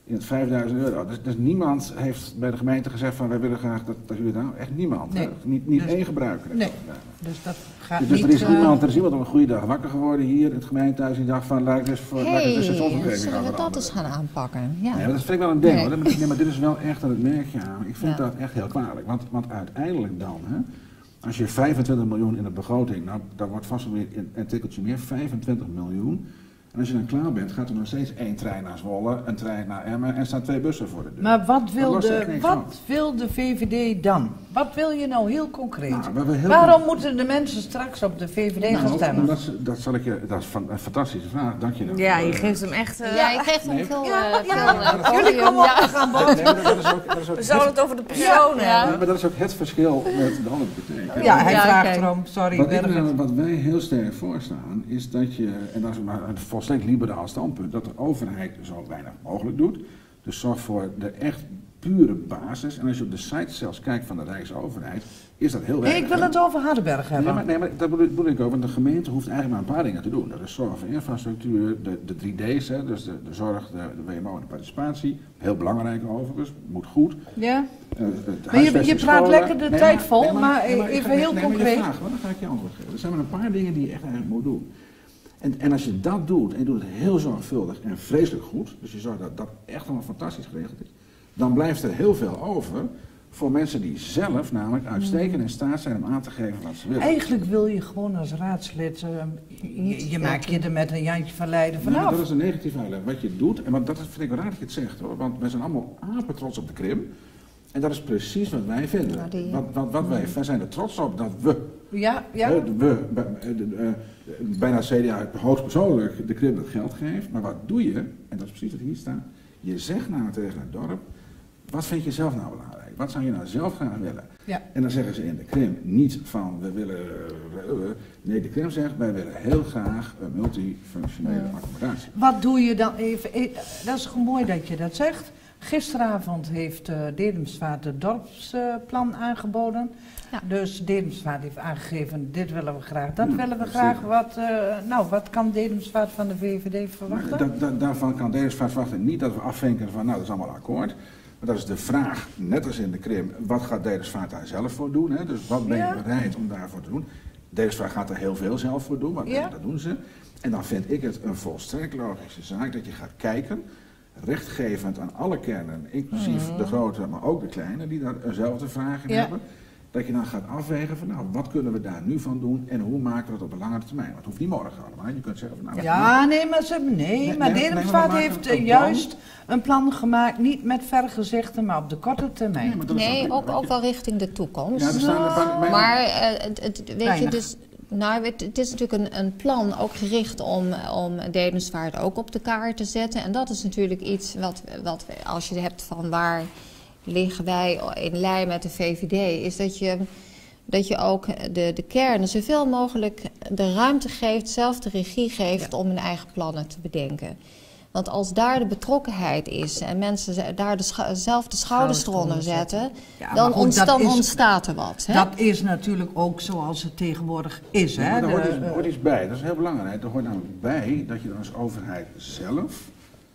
in het vijfduizend euro. Dus, dus niemand heeft bij de gemeente gezegd van wij willen graag dat, dat jullie daar, echt niemand. Nee. Hè? Niet, niet Dus- één gebruiker. Nee. Dus dat gaat Dus, niet... dus er, is eh, iemand, er is iemand op een goede dag wakker geworden hier in het gemeentehuis die dacht van laat ik dus voor laat ik Hé, de stationsomgeving zullen gaan we dat veranderen. eens gaan aanpakken? Ja. Nee, maar dat vind ik wel een ding Nee. hoor. Nee, maar- nee, maar dit is wel echt, dat merk je aan. Ik vind Ja. dat echt heel kwalijk. Want, want uiteindelijk dan, hè, als je vijfentwintig miljoen in de begroting, nou dat wordt vast wel weer een, een tikkeltje meer, vijfentwintig miljoen. En als je dan klaar bent, gaat er nog steeds één trein naar Zwolle, een trein naar Emmen en staan twee bussen voor de deur. Maar wat wil, lost echt de, niks wat op. wil de V V D dan? Wat wil je nou heel concreet? Nou, we hebben heel Waarom veel- moeten de mensen straks op de V V D gaan Nou, stemmen? omdat ze- dat, zal ik je, dat is van, een fantastische vraag, dank je. Ja, je geeft hem echt... eh, Ja, je krijgt hem Nee. veel, Ja, eh, ja. veel eh, Jullie podium, komen op, ja. we gaan Nee, boven. maar dat is ook, dat is ook We zouden het over de persoon Ja. hebben. Ja, maar dat is ook het verschil met de andere partij. Ja, hij Ja, vraagt oké. erom, sorry. Wat, ik Berger. nou- wat wij heel sterk voorstaan, is dat je, en dat is maar een volstrekt liberaal standpunt, dat de overheid zo weinig mogelijk doet. Dus zorg voor de echt pure basis. En als je op de site zelfs kijkt van de Rijksoverheid, is dat heel Nee, weinig. ik wil hè? het over Hardenberg Nee, hebben. maar, nee, maar dat bedoel, bedoel ik ook, want de gemeente hoeft eigenlijk maar een paar dingen te doen. Dat is zorg voor infrastructuur, de, de drie D's, hè, dus de, de zorg, de, de W M O en de participatie. Heel belangrijk overigens, moet goed. Ja? Uh, het Maar je, huisvesting je praat scholen. lekker de Nee, tijd maar- vol, nee, maar, nee, ik even ga- heel nee, maar je concreet. vraagt, dan ga ik je antwoord geven. Er zijn maar een paar dingen die je echt eigenlijk moet doen. En, en als je dat doet, en je doet het heel zorgvuldig en vreselijk goed, dus je zorgt dat dat echt allemaal fantastisch geregeld is, dan blijft er heel veel over voor mensen die zelf namelijk uitstekend in staat zijn om aan te geven wat ze willen. Eigenlijk wil je gewoon als raadslid, eh, je, je maakt je er met een Jantje van Leiden Nou, vanaf. dat is een negatief uitleg. Wat je doet, en wat, dat vind ik wel raar dat je het zegt hoor, want wij zijn allemaal apen trots op de Krim. En dat is precies wat wij vinden. Nou, die- Wat, wat, wat wij, wij zijn er trots op dat we, Ja, ja. hè, de we bij- de- de- eh, bijna het C D A hoogstpersoonlijk de Krim dat geld geeft. Maar wat doe je, en dat is precies wat hier staat, je zegt nou tegen het dorp, wat vind je zelf nou belangrijk? Wat zou je nou zelf graag willen? Ja. En dan zeggen ze in de Krim niet van, we willen, eh, eh, nee de Krim zegt, wij willen heel graag een multifunctionele accommodatie. Wat doe je dan even? eh, Dat is gewoon mooi dat je dat zegt. Gisteravond heeft uh, Dedemsvaart het dorpsplan aangeboden. Ja. Dus Dedemsvaart heeft aangegeven, dit willen we graag, dat Ja, willen we zeker. graag. Wat, uh, nou, wat kan Dedemsvaart van de V V D verwachten? Maar da- da- daarvan kan Dedemsvaart verwachten niet dat we afvinken van, nou dat is allemaal akkoord. Maar dat is de vraag, net als in de Krim, wat gaat Dedemsvaart daar zelf voor doen? Hè? Dus wat ben je Ja. bereid om daarvoor te doen? Dedemsvaart gaat er heel veel zelf voor doen, want Ja. dat doen ze. En dan vind ik het een volstrekt logische zaak dat je gaat kijken, rechtgevend aan alle kernen, inclusief de grote, maar ook de kleine, die daar dezelfde vragen Ja. hebben. Dat je dan gaat afwegen van, nou, wat kunnen we daar nu van doen en hoe maken we dat op de lange termijn? Want het hoeft niet morgen allemaal. Je kunt zeggen van, nou, Ja, nee, maar, ze, nee, Nee, maar nee, nee, Dedemsvaart maar we heeft maken uh, een juist een plan gemaakt, niet met vergezichten, maar op de korte termijn. Nee, maar dat is Nee, wel- ook, ook wel richting de toekomst. Ja, er staan een paar- mijn- Maar eh, het, het, weet je, Weinig. dus, nou, het, het is natuurlijk een, een plan ook gericht om, om Dedemsvaart ook op de kaart te zetten. En dat is natuurlijk iets wat, wat we- als je het hebt van waar liggen wij in lijn met de V V D, is dat je, dat je ook de, de kernen zoveel mogelijk de ruimte geeft, zelf de regie geeft Ja. om hun eigen plannen te bedenken. Want als daar de betrokkenheid is en mensen ze- daar de scha- zelf de schouders eronder Schouders zetten, Ja, maar dan, goed, ontst- dat dan is- ontstaat er wat. Hè? Dat is natuurlijk ook zoals het tegenwoordig is. Ja, Hè? maar daar De, hoort, iets, eh, hoort iets bij, dat is heel belangrijk. Er hoort namelijk bij dat je dan als overheid zelf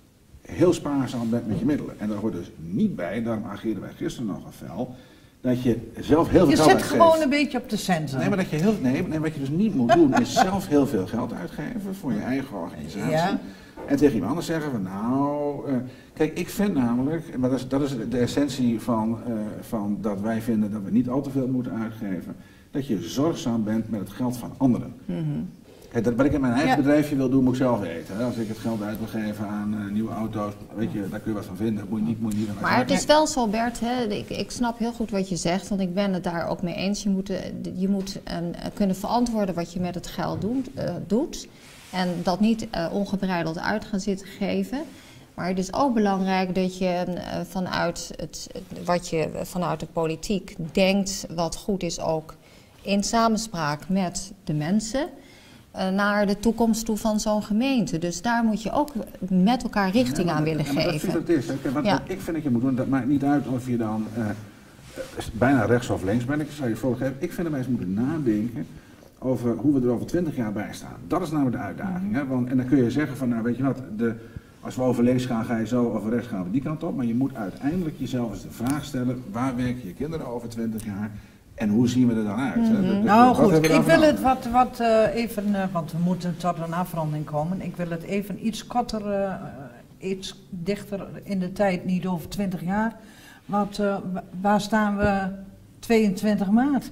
heel spaarzaam bent met je middelen. En daar hoort dus niet bij, daarom ageerden wij gisteren nogal fel, dat je zelf heel veel je geld zit uitgeeft. gewoon een beetje op de centen. Nee, maar dat je heel, nee, nee, wat je dus niet moet doen, is zelf heel veel geld uitgeven voor je eigen organisatie. Ja. En tegen iemand anders zeggen van nou, eh, kijk, ik vind namelijk, maar dat is, dat is de essentie van, eh, van dat wij vinden dat we niet al te veel moeten uitgeven, dat je zorgzaam bent met het geld van anderen. Kijk, dat, wat ik in mijn eigen Ja. bedrijfje wil doen, moet ik zelf weten. Hè. Als ik het geld uit wil geven aan eh, nieuwe auto's, weet je, daar kun je wat van vinden. Moet je niet, moet je niet aan Maar het is wel zo, Bert, hè, ik, ik snap heel goed wat je zegt, want ik ben het daar ook mee eens. Je moet, eh, je moet eh, kunnen verantwoorden wat je met het geld doet, eh, doet en dat niet eh, ongebreideld uit gaan zitten geven. Maar het is ook belangrijk dat je eh, vanuit, het, wat je vanuit de politiek denkt, wat goed is ook in samenspraak met de mensen, uh, naar de toekomst toe van zo'n gemeente. Dus daar moet je ook met elkaar richting Ja, maar aan dat- willen ja, maar dat geven. vind ik het is. Hè. Kijk, Wat, Ja. wat ik vind dat je moet doen, dat maakt niet uit of je dan eh, eh, bijna rechts of links bent. Ik zou je voorgeven, ik vind dat wij eens moeten nadenken over hoe we er over twintig jaar bij staan. Dat is namelijk de uitdaging. Hè? Want, en dan kun je zeggen van, nou weet je wat, de, Als we over links gaan, ga je zo, over rechts gaan we die kant op. Maar je moet uiteindelijk jezelf eens de vraag stellen, waar werken je kinderen over twintig jaar? En hoe zien we er dan uit? Mm-hmm. Hè? Nou goed, ik wil het wat, wat uh, even, uh, want we moeten tot een afronding komen. Ik wil het even iets korter, uh, iets dichter in de tijd, niet over twintig jaar. Want uh, waar staan we tweeëntwintig maart?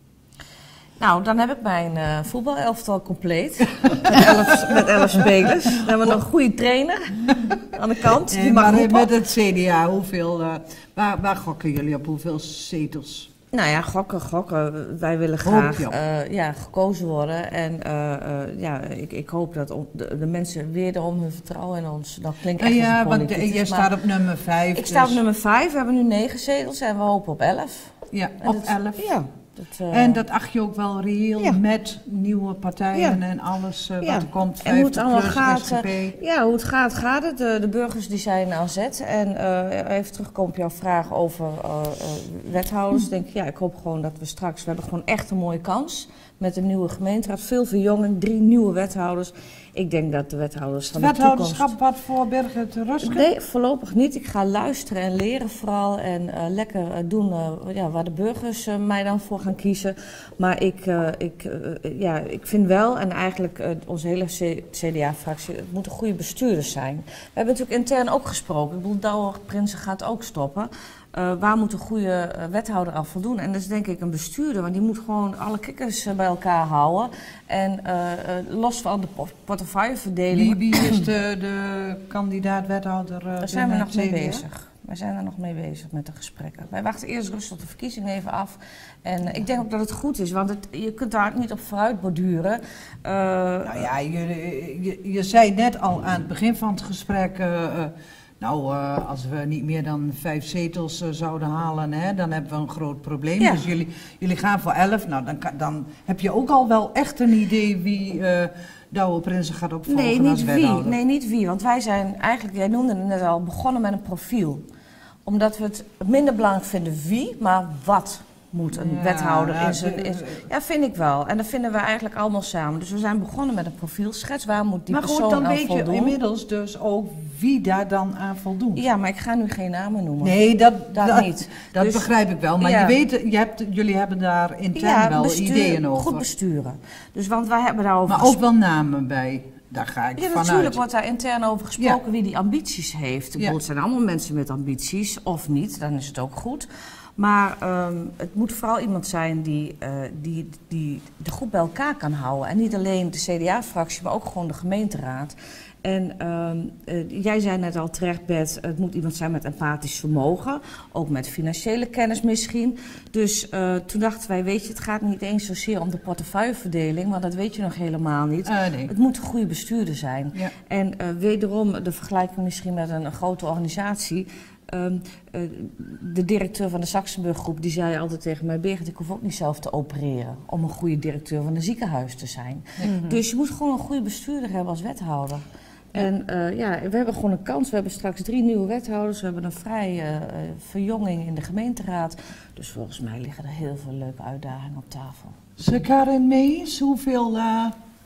Nou, dan heb ik mijn uh, voetbalelftal compleet. met, elf, met elf spelers. Dan hebben we nog een goede trainer aan de kant. Die Nee, mag maar roepen. met het C D A, hoeveel, uh, waar, waar gokken jullie op? Hoeveel zetels? Nou ja, gokken, gokken. Wij willen Hoop graag je op. uh, ja, gekozen worden. En uh, uh, ja, ik, ik hoop dat on, de, de mensen wederom hun vertrouwen in ons. Dat klinkt echt Ja, als want politiek. jij staat op nummer vijf. Ik sta op dus- nummer vijf. We hebben nu negen zetels en we hopen op elf. Ja, En op dat- elf. Ja. Dat, uh, En dat acht je ook wel reëel Ja. met nieuwe partijen Ja. en alles uh, Ja. wat er komt, En hoe het vijftig allemaal plus, gaat, S G P. ja, hoe het gaat, gaat het. De, de burgers die zijn aan zet. En uh, even terugkomen op jouw vraag over uh, uh, wethouders. Denk ik, ja, ik hoop gewoon dat we straks, we hebben gewoon echt een mooie kans. Met een nieuwe gemeenteraad, veel verjonging, drie nieuwe wethouders. Ik denk dat de wethouders van de toekomst... Wethouderschap wat voor Birgit Ruske? Nee, voorlopig niet. Ik ga luisteren en leren vooral en uh, lekker uh, doen uh, ja, waar de burgers uh, mij dan voor gaan kiezen. Maar ik, uh, ik, uh, ja, ik vind wel, en eigenlijk uh, onze hele C D A-fractie, het moeten goede bestuurders zijn. We hebben natuurlijk intern ook gesproken. Ik bedoel, Douwe Prinsen gaat ook stoppen. Uh, waar moet een goede uh, wethouder aan voldoen? En dat is denk ik een bestuurder, want die moet gewoon alle kikkers uh, bij elkaar houden. En uh, uh, los van de portefeuilleverdeling... Wie, wie is de, de kandidaat-wethouder? Uh, Daar zijn we nog mee C D A? bezig. Wij zijn er nog mee bezig met de gesprekken. Wij wachten eerst rustig de verkiezingen even af. En uh, ik denk ook dat het goed is, want het, je kunt daar niet op vooruit borduren. Uh, Nou ja, je, je, je zei net al aan het begin van het gesprek... Uh, uh, nou, uh, als we niet meer dan vijf zetels uh, zouden halen, hè, dan hebben we een groot probleem. Ja. Dus jullie, jullie gaan voor elf. Nou, dan, kan- dan heb je ook al wel echt een idee wie uh, Douwe Prinsen gaat opvolgen nee, als niet wie. wethouder. Nee, niet wie. Want wij zijn eigenlijk, jij noemde het net al, begonnen met een profiel. Omdat we het minder belangrijk vinden wie, maar wat moet een Ja, wethouder ja, in zijn... de- in- ja, vind ik wel. En dat vinden we eigenlijk allemaal samen. Dus we zijn begonnen met een profiel. Schets waar moet die maar goed, persoon dan aan weet je voldoen. inmiddels dus ook wie daar dan aan voldoet. Ja, maar ik ga nu geen namen noemen. Nee, dat, Dat dat, niet. dat Dus- begrijp ik wel. Maar ja. je weet, je hebt, jullie hebben daar intern wel bestuur- ideeën goed over. besturen. Dus want wij hebben daarover Maar ook wel namen bij. Daar ga ik Ja, vanuit. natuurlijk wordt daar intern over gesproken wie die ambities heeft. Ik bedoel, Ja. het zijn allemaal mensen met ambities, of niet, dan is het ook goed. Maar um, het moet vooral iemand zijn die, uh, die, die de groep bij elkaar kan houden. En niet alleen de C D A-fractie, maar ook gewoon de gemeenteraad. En um, uh, jij zei net al terecht, Bert, het moet iemand zijn met empathisch vermogen. Ook met financiële kennis misschien. Dus uh, toen dachten wij, weet je, het gaat niet eens zozeer om de portefeuilleverdeling, want dat weet je nog helemaal niet. Uh, nee. Het moet een goede bestuurder zijn. Ja. En uh, wederom de vergelijking misschien met een, een grote organisatie. Um, uh, de directeur van de Saxenburg groep die zei altijd tegen mij, Birgit, ik hoef ook niet zelf te opereren om een goede directeur van een ziekenhuis te zijn. Mm-hmm. Dus je moet gewoon een goede bestuurder hebben als wethouder. En uh, ja, we hebben gewoon een kans. We hebben straks drie nieuwe wethouders. We hebben een vrij uh, verjonging in de gemeenteraad. Dus volgens mij liggen er heel veel leuke uitdagingen op tafel. Ze Karin Mees, hoeveel uh,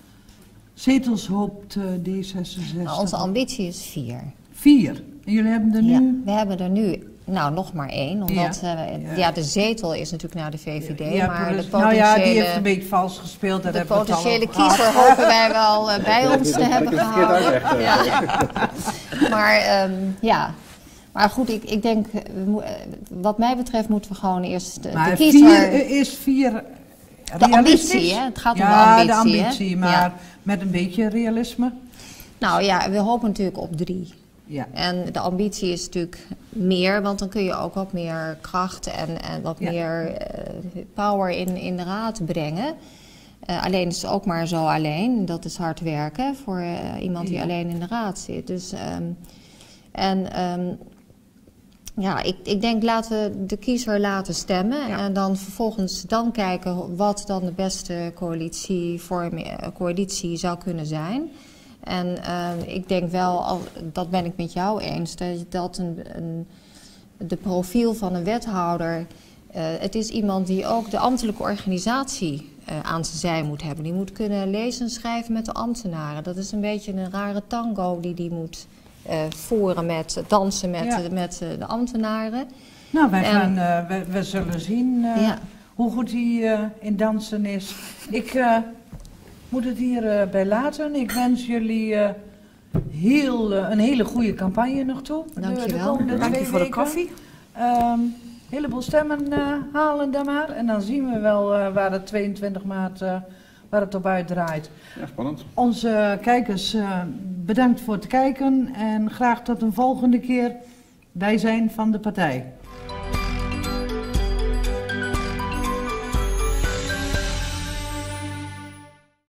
zetels hoopt uh, D zesenzestig? Nou, onze ambitie is vier. Vier. En jullie hebben er nu... Ja, we hebben er nu nou, nog maar één. Omdat Ja. ja. Ja. ja, de zetel is natuurlijk naar de V V D. Ja, maar de plus- potentiële, nou ja, die heeft een beetje vals gespeeld. Daar de hebben we het al potentiële over gehad. kiezer hopen wij wel uh, bij ons te hebben Dat ik het verkeerd gehouden. uitleg. Ja. Maar um, ja. Maar goed, ik, ik denk, we mo- wat mij betreft moeten we gewoon eerst de, Maar de kiezer... vier is vier De realistisch? ambitie, hè? Het gaat om ja, de ambitie, hè? de ambitie, maar Ja. met een beetje realisme. Nou ja, we hopen natuurlijk op drie. Ja. En de ambitie is natuurlijk meer, want dan kun je ook wat meer kracht en, en wat Ja. meer uh, power in, in de raad brengen. Uh, alleen is het ook maar zo alleen. Dat is hard werken voor uh, iemand die Ja. alleen in de raad zit. Dus, um, en um, ja, ik, ik denk laten we de kiezer laten stemmen. Ja. En dan vervolgens dan kijken wat dan de beste coalitievorm, uh, coalitie zou kunnen zijn. En uh, ik denk wel, al, dat ben ik met jou eens, dat, dat een, een, de profiel van een wethouder... Uh, het is iemand die ook de ambtelijke organisatie uh, aan zijn zij moet hebben. Die moet kunnen lezen en schrijven met de ambtenaren. Dat is een beetje een rare tango die die moet uh, voeren met dansen met, Ja. uh, met uh, de ambtenaren. Nou, wij En- gaan, uh, we, we zullen zien uh, Ja. hoe goed hij uh, in dansen is. Ik uh, moet het hier uh, bij laten. Ik wens jullie uh, heel, uh, een hele goede campagne nog toe. De- De, Dankjewel. komende Dank je twee voor de weken. koffie. Um, een heleboel stemmen uh, halen dan maar. En dan zien we wel uh, waar het tweeëntwintig maart uh, waar het op uitdraait. Ja, spannend. Onze kijkers, uh, bedankt voor het kijken. En graag tot een volgende keer. Wij zijn van de partij.